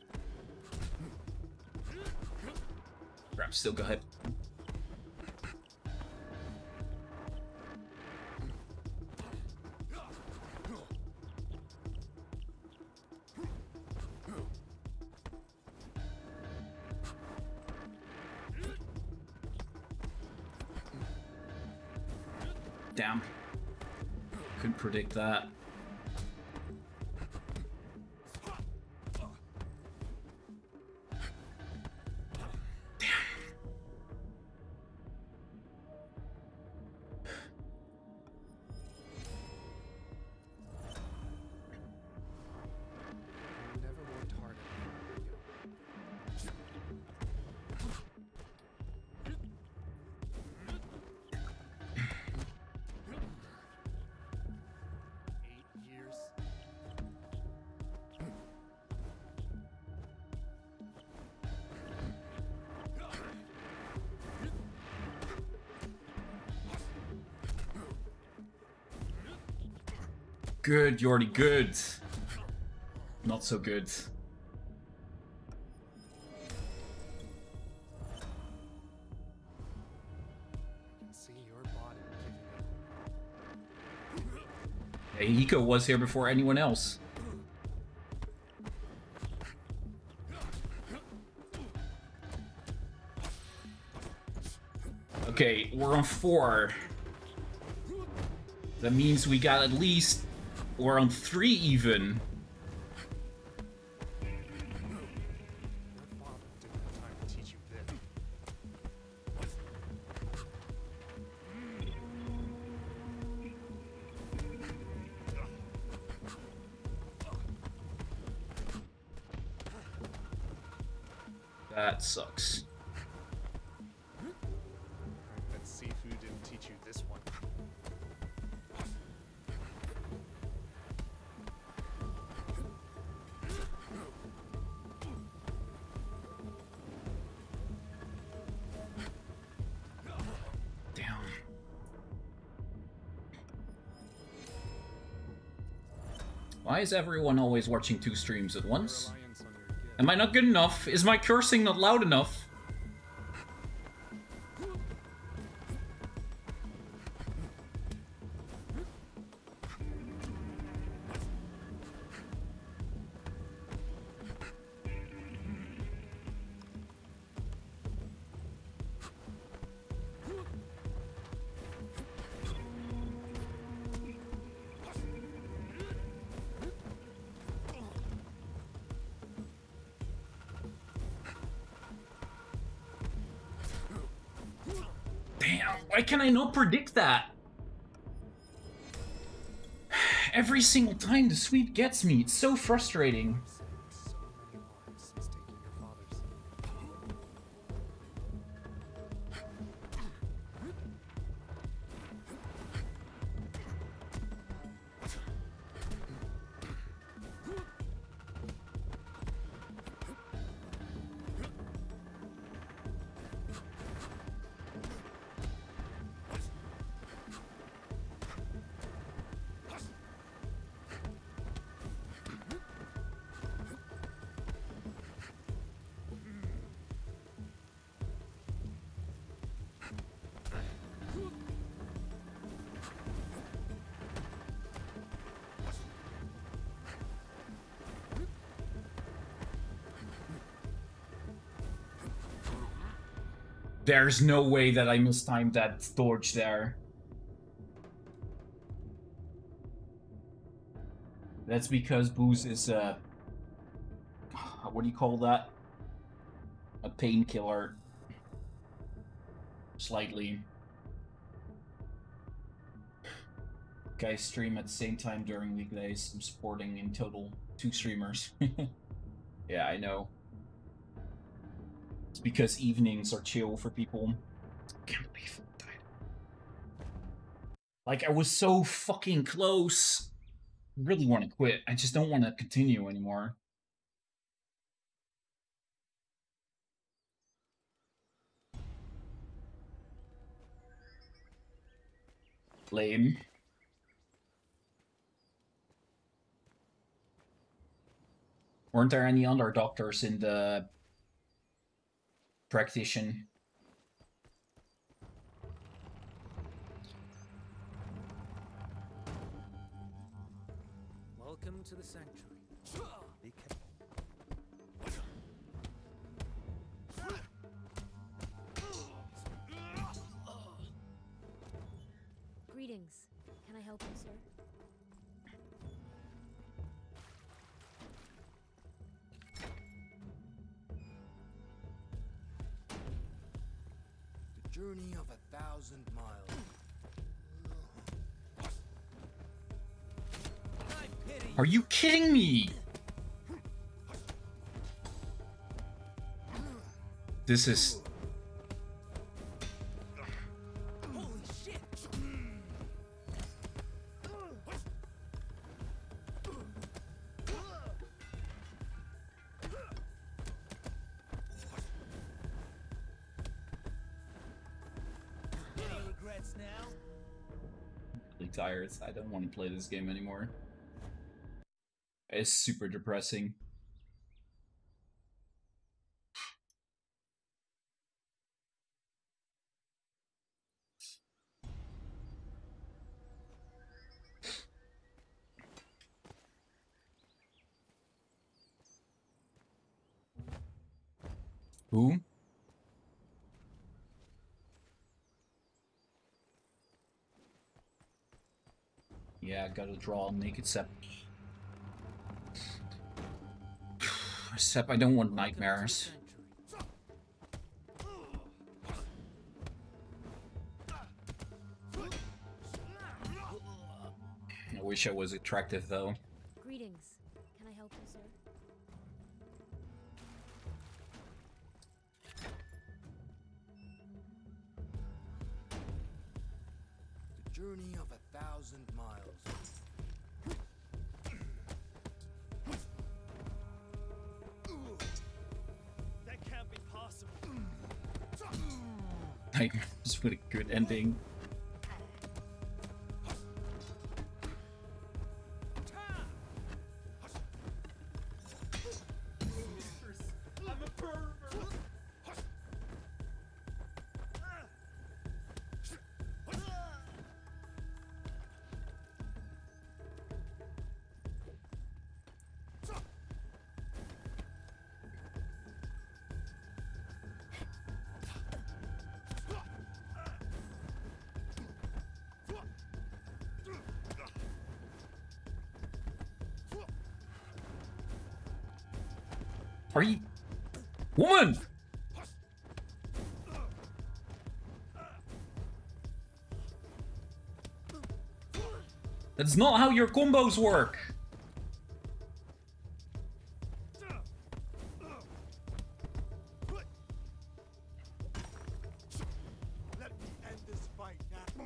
Crap, still go ahead. Damn. Couldn't predict that. Good, Jordy, good. Not so good. See your body giving up. Hey, Hiko was here before anyone else. Okay, we're on 4. That means we got at least... We're on 3 even. That sucks. Why is everyone always watching 2 streams at once? Am I not good enough? Is my cursing not loud enough? Why can I not predict that? Every single time the sweep gets me, it's so frustrating. There's no way that I mistimed that dodge there. That's because booze is what do you call that? A painkiller. Slightly. Guys stream at the same time during weekdays. I'm supporting in total 2 streamers. Yeah, I know. It's because evenings are chill for people. I can't believe I died. Like, I was so fucking close. I really want to quit. I just don't want to continue anymore. Lame. Weren't there any other doctors in the practitioner? Welcome to the sanctuary. Be careful. Greetings. Can I help you, sir? The journey of 1,000 miles. Are you kidding me? This is... Holy shit! Any regrets now? I'm really tired. I don't want to play this game anymore. It's super depressing. Who? Yeah, I gotta draw naked Sep. Sep, I don't want nightmares. I wish I was attractive though. Greetings. Can I help you, sir? The journey of 1,000 miles. That can't be possible. Nightmares with a good ending. Are you... Woman! That's not how your combos work. Let me end this fight now.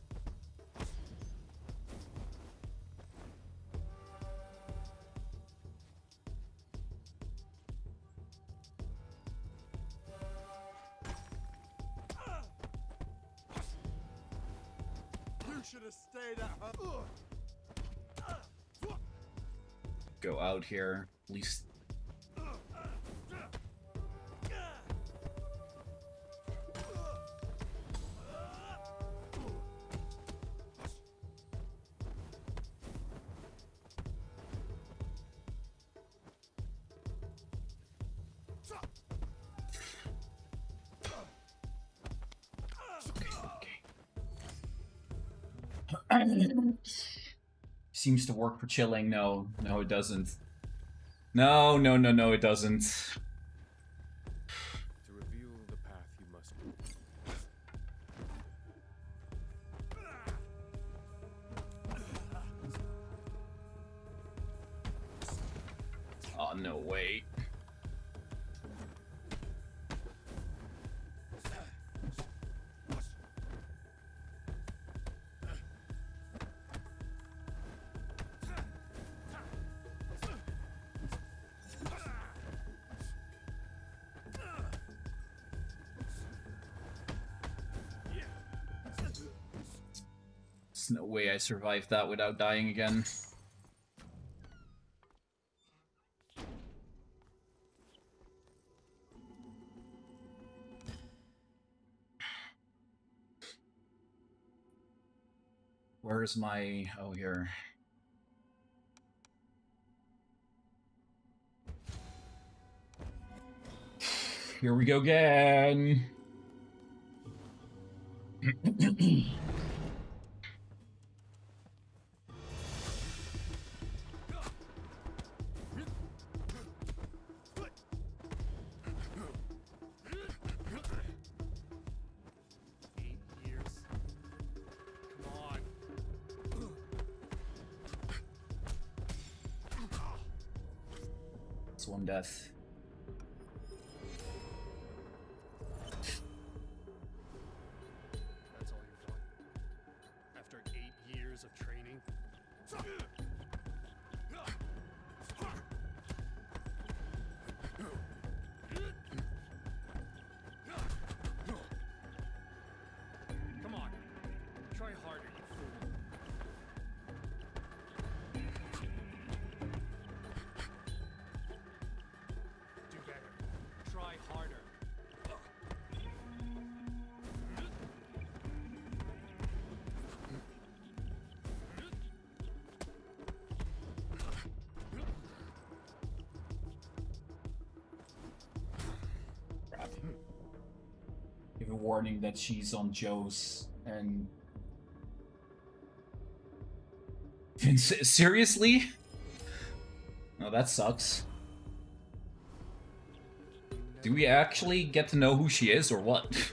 You should have stayed at home. Go out here, at least. Seems to work for chilling. No, no, it doesn't. No, no, no, no, it doesn't. To reveal the path you must move. Oh, no way. There's no way I survived that without dying again. Where's my... Oh, here. Here we go again. It's one death. That's all you've done? After 8 years of training? Come on. Try harder, you fool. Do better. Try harder. Crap. Give a warning that she's on Joe's and... Seriously? Oh, that sucks. Do we actually get to know who she is, or what?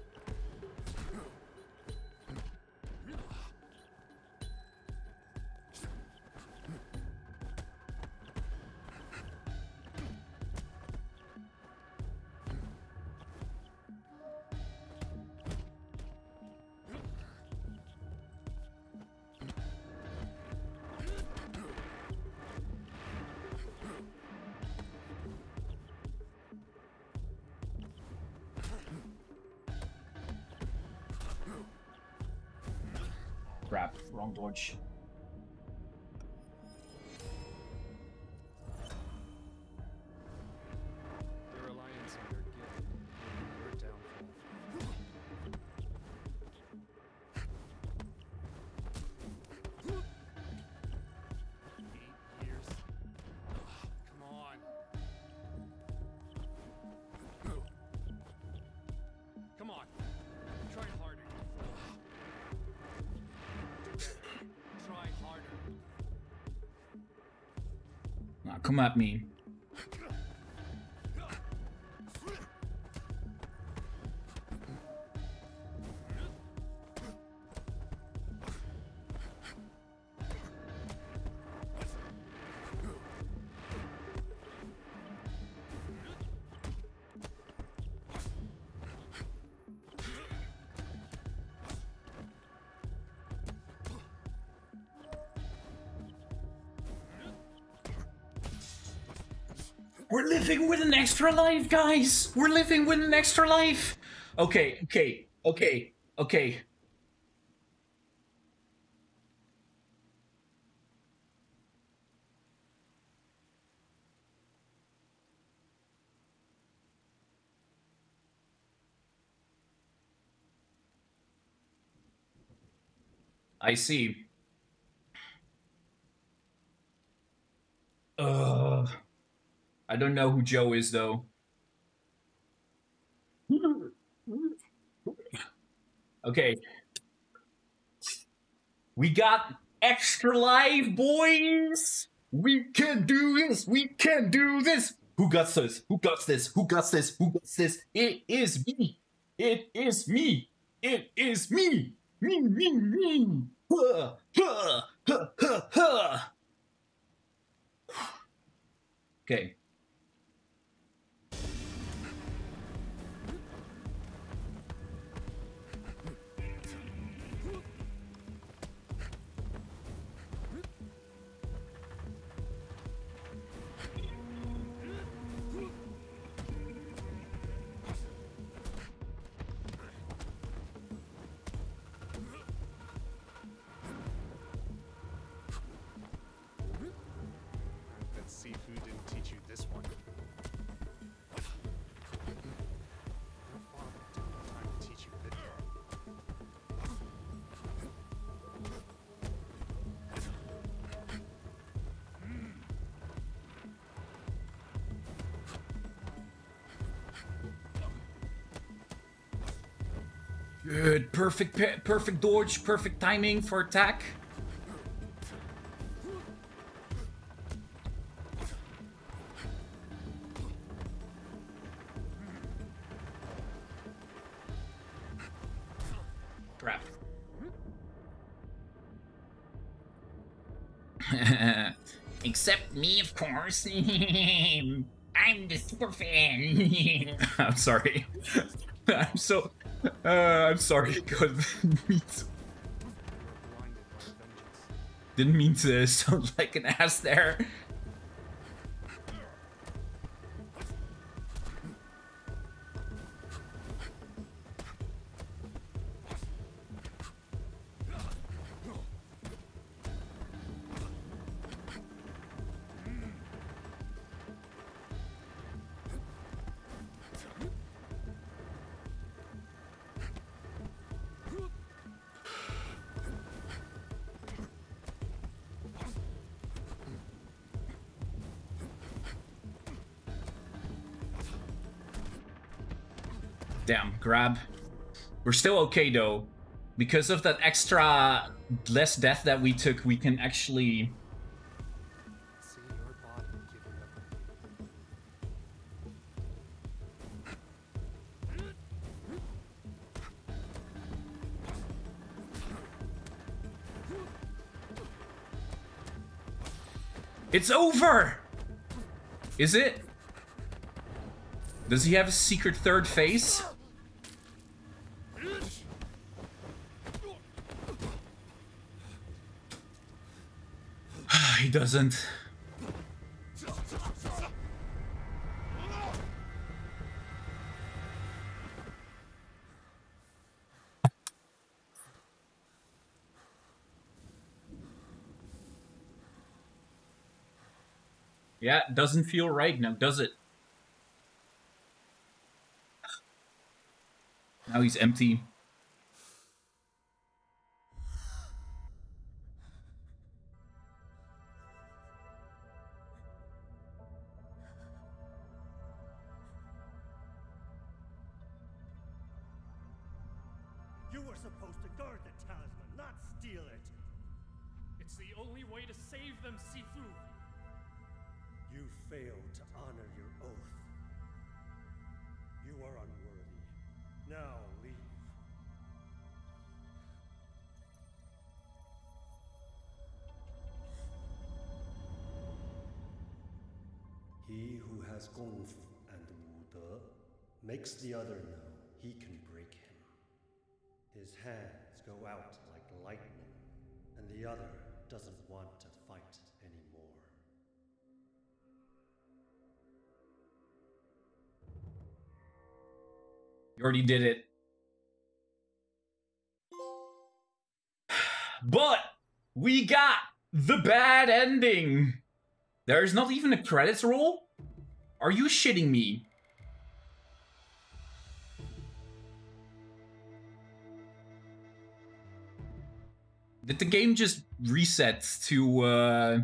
Crap, wrong dodge. Their reliance on their gift will be your downfall. 8 years. Come on. Come on. Try harder, you fool. Do better. Try harder. Nah, come at me. We're living with an extra life, guys! We're living with an extra life! Okay, okay, okay, okay. I see. I don't know who Joe is, though. Okay. We got extra life, boys! We can do this! We can do this! Who got this? Who got this? Who got this? Who got this? It is me! It is me! It is me! Me, me, me! Huh, huh, huh, huh, huh. Okay. That Sifu didn't teach you this one. Your father took the time to teach you this. Good. Perfect dodge, perfect timing for attack. Crap. Except me, of course. I'm the super fan. I'm sorry. I'm so. I'm sorry. God, didn't mean to sound like an ass there. Damn, grab. We're still okay though. Because of that extra less death that we took, we can actually... See your body giving up. It's over! Is it? Does he have a secret third face? He doesn't. Yeah, it doesn't feel right now, does it? Now he's empty. You were supposed to guard the talisman, not steal it. It's the only way to save them, Sifu. You failed to honor your oath. You are unworthy. Now leave. He who has Gong Fu and Wu De makes the other know he can break him. His hands go out like lightning, and the other doesn't want to fight anymore. You already did it. But we got the bad ending. There's not even a credits roll? Are you shitting me? Did the game just reset to,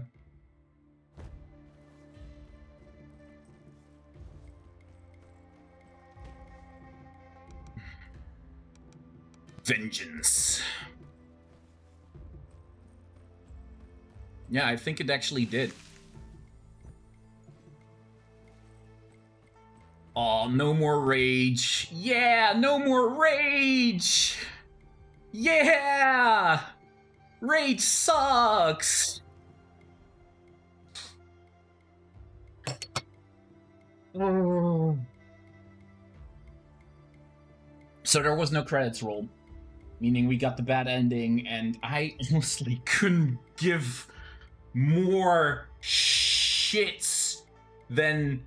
Vengeance. Yeah, I think it actually did. Oh, no more rage. Yeah, no more rage! Yeah! Rage sucks! Oh. So there was no credits roll, meaning we got the bad ending, and I honestly couldn't give more shits than...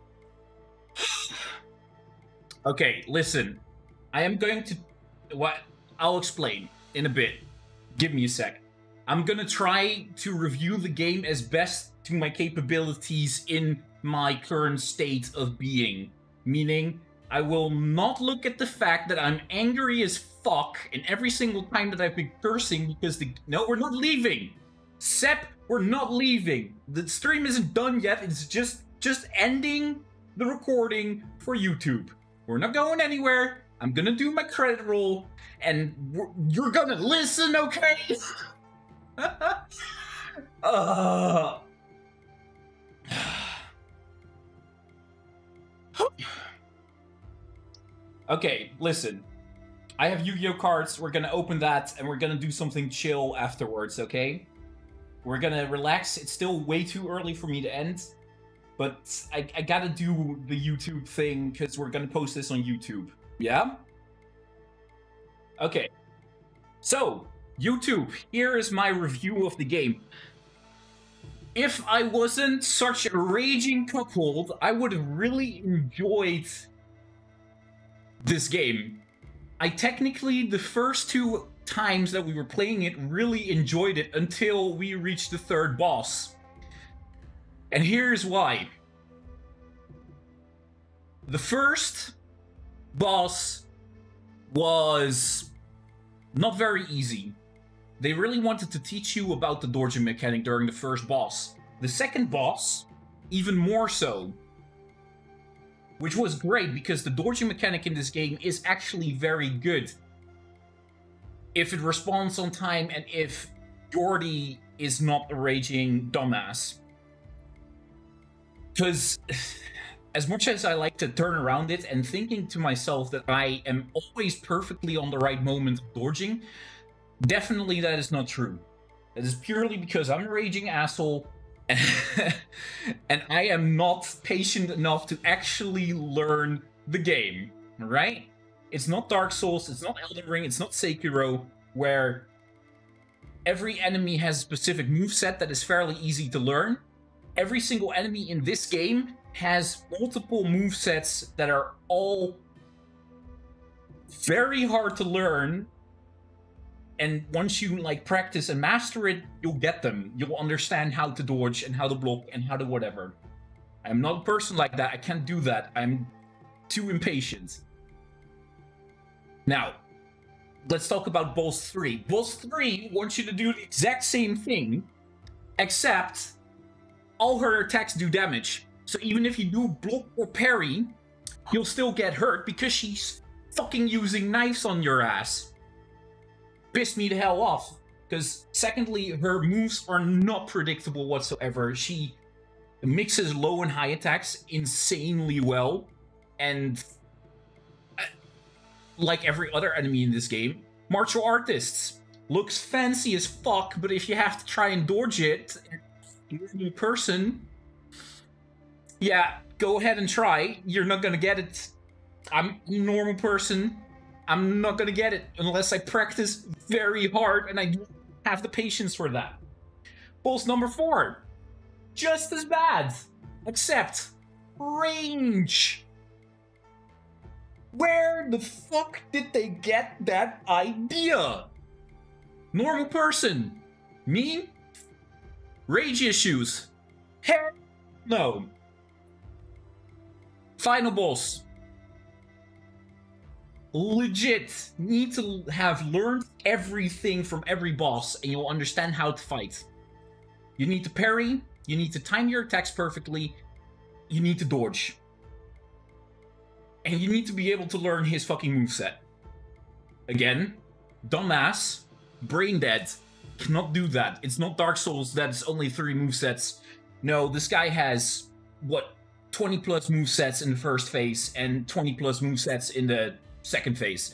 Okay, listen. I am going to... What? I'll explain in a bit. Give me a sec. I'm gonna try to review the game as best to my capabilities in my current state of being. Meaning, I will not look at the fact that I'm angry as fuck and every single time that I've been cursing because the... No, we're not leaving! Sep, we're not leaving! The stream isn't done yet, it's just ending the recording for YouTube. We're not going anywhere. I'm gonna do my credit roll, and you're gonna listen, okay? Okay, listen. I have Yu-Gi-Oh cards. We're gonna open that, and we're gonna do something chill afterwards, okay? We're gonna relax. It's still way too early for me to end, but I gotta do the YouTube thing, because we're gonna post this on YouTube. Yeah? Okay. So, YouTube, here is my review of the game. If I wasn't such a raging cuckold, I would have really enjoyed this game. I technically, the first 2 times that we were playing it, really enjoyed it until we reached the 3rd boss. And here's why. The first boss was not very easy. They really wanted to teach you about the dodging mechanic during the first boss. The second boss, even more so. Which was great, because the dodging mechanic in this game is actually very good. If it responds on time and if Jordy is not a raging dumbass. Because... as much as I like to turn around it and thinking to myself that I am always perfectly on the right moment of dodging, definitely that is not true. That is purely because I'm a raging asshole and I am not patient enough to actually learn the game, right? It's not Dark Souls, it's not Elden Ring, it's not Sekiro, where every enemy has a specific moveset that is fairly easy to learn. Every single enemy in this game has multiple movesets that are all very hard to learn, and once you like practice and master it, you'll get them. You'll understand how to dodge and how to block and how to whatever. I'm not a person like that. I can't do that. I'm too impatient. Now, let's talk about Boss 3. Boss 3 wants you to do the exact same thing, except all her attacks do damage. So even if you do block or parry, you'll still get hurt because she's fucking using knives on your ass. Pissed me the hell off. Because secondly, her moves are not predictable whatsoever. She mixes low and high attacks insanely well. And like every other enemy in this game, martial artists looks fancy as fuck, but if you have to try and dodge it, you're a new person... yeah, go ahead and try. You're not gonna get it. I'm a normal person. I'm not gonna get it unless I practice very hard, and I don't have the patience for that. Boss number 4. Just as bad. Except range. Where the fuck did they get that idea? Normal person. Me? Rage issues. Hell no. Final boss. Legit. Need to have learned everything from every boss and you'll understand how to fight. You need to parry. You need to time your attacks perfectly. You need to dodge. And you need to be able to learn his fucking moveset. Again, dumbass, brain dead, cannot do that. It's not Dark Souls that's only 3 movesets. No, this guy has, what, 20 plus movesets in the first phase and 20 plus movesets in the second phase.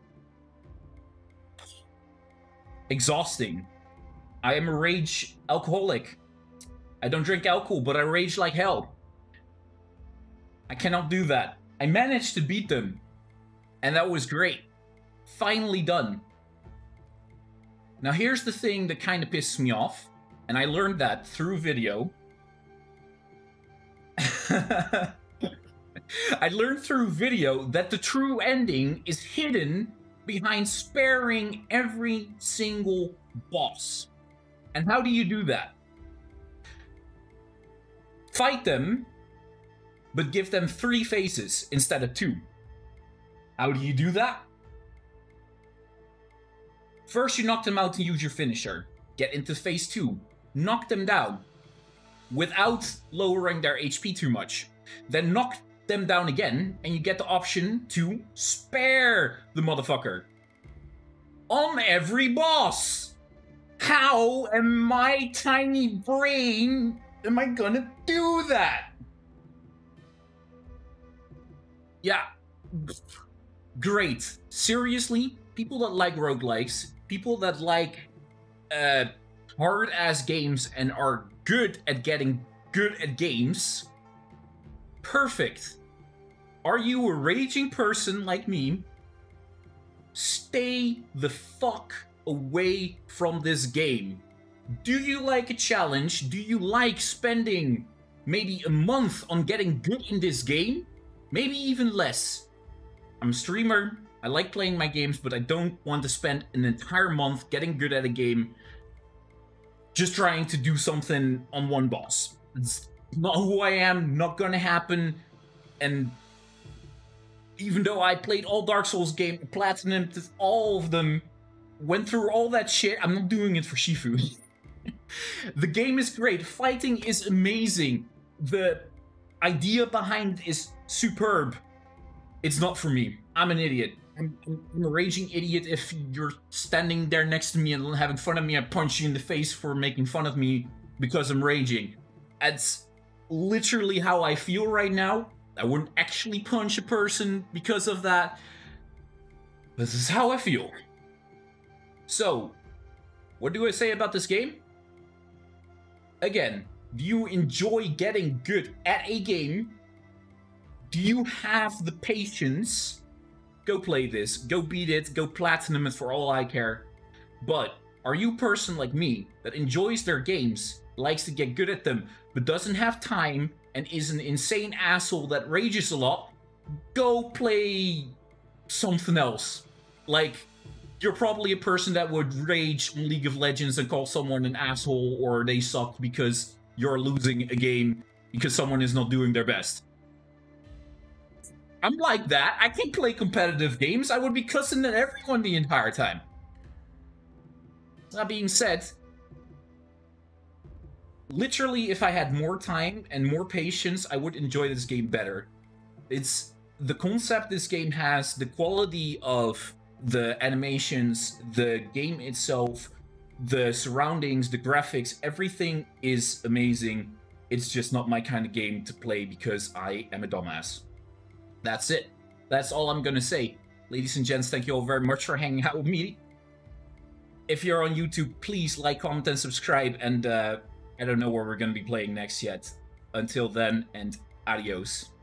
Exhausting. I am a rage alcoholic. I don't drink alcohol, but I rage like hell. I cannot do that. I managed to beat them, and that was great. Finally done. Now here's the thing that kind of pisses me off, and I learned that through video. I learned through video that the true ending is hidden behind sparing every single boss. And how do you do that? Fight them, but give them 3 phases instead of 2. How do you do that? First, you knock them out and use your finisher. Get into phase 2. Knock them down without lowering their HP too much. Then knock them down again, and you get the option to spare the motherfucker. On every boss! How am my tiny brain am I gonna do that? Yeah, great. Seriously, people that like roguelikes, people that like hard-ass games and are good at getting good at games, perfect. Are you a raging person like me? Stay the fuck away from this game. Do you like a challenge? Do you like spending maybe a month on getting good in this game? Maybe even less. I'm a streamer, I like playing my games, but I don't want to spend an entire month getting good at a game just trying to do something on one boss. It's not who I am, not gonna happen, and even though I played all Dark Souls games, platinumed all of them, went through all that shit, I'm not doing it for Sifu. The game is great, fighting is amazing, the idea behind it is superb. It's not for me. I'm an idiot. I'm a raging idiot. If you're standing there next to me and having fun of me, I punch you in the face for making fun of me because I'm raging. That's literally how I feel right now. I wouldn't actually punch a person because of that. This is how I feel. So, what do I say about this game? Again, do you enjoy getting good at a game? Do you have the patience? Go play this, go beat it, go platinum it for all I care. But are you a person like me that enjoys their games, likes to get good at them, but doesn't have time and is an insane asshole that rages a lot? Go play something else. Like, you're probably a person that would rage on League of Legends and call someone an asshole or they suck because you're losing a game because someone is not doing their best. I'm like that. I can play competitive games. I would be cussing at everyone the entire time. That being said, literally, if I had more time and more patience, I would enjoy this game better. It's the concept this game has, the quality of the animations, the game itself, the surroundings, the graphics, everything is amazing. It's just not my kind of game to play because I am a dumbass. That's it. That's all I'm gonna say. Ladies and gents, thank you all very much for hanging out with me. If you're on YouTube, please like, comment, and subscribe. And I don't know where we're gonna be playing next yet. Until then, and adios.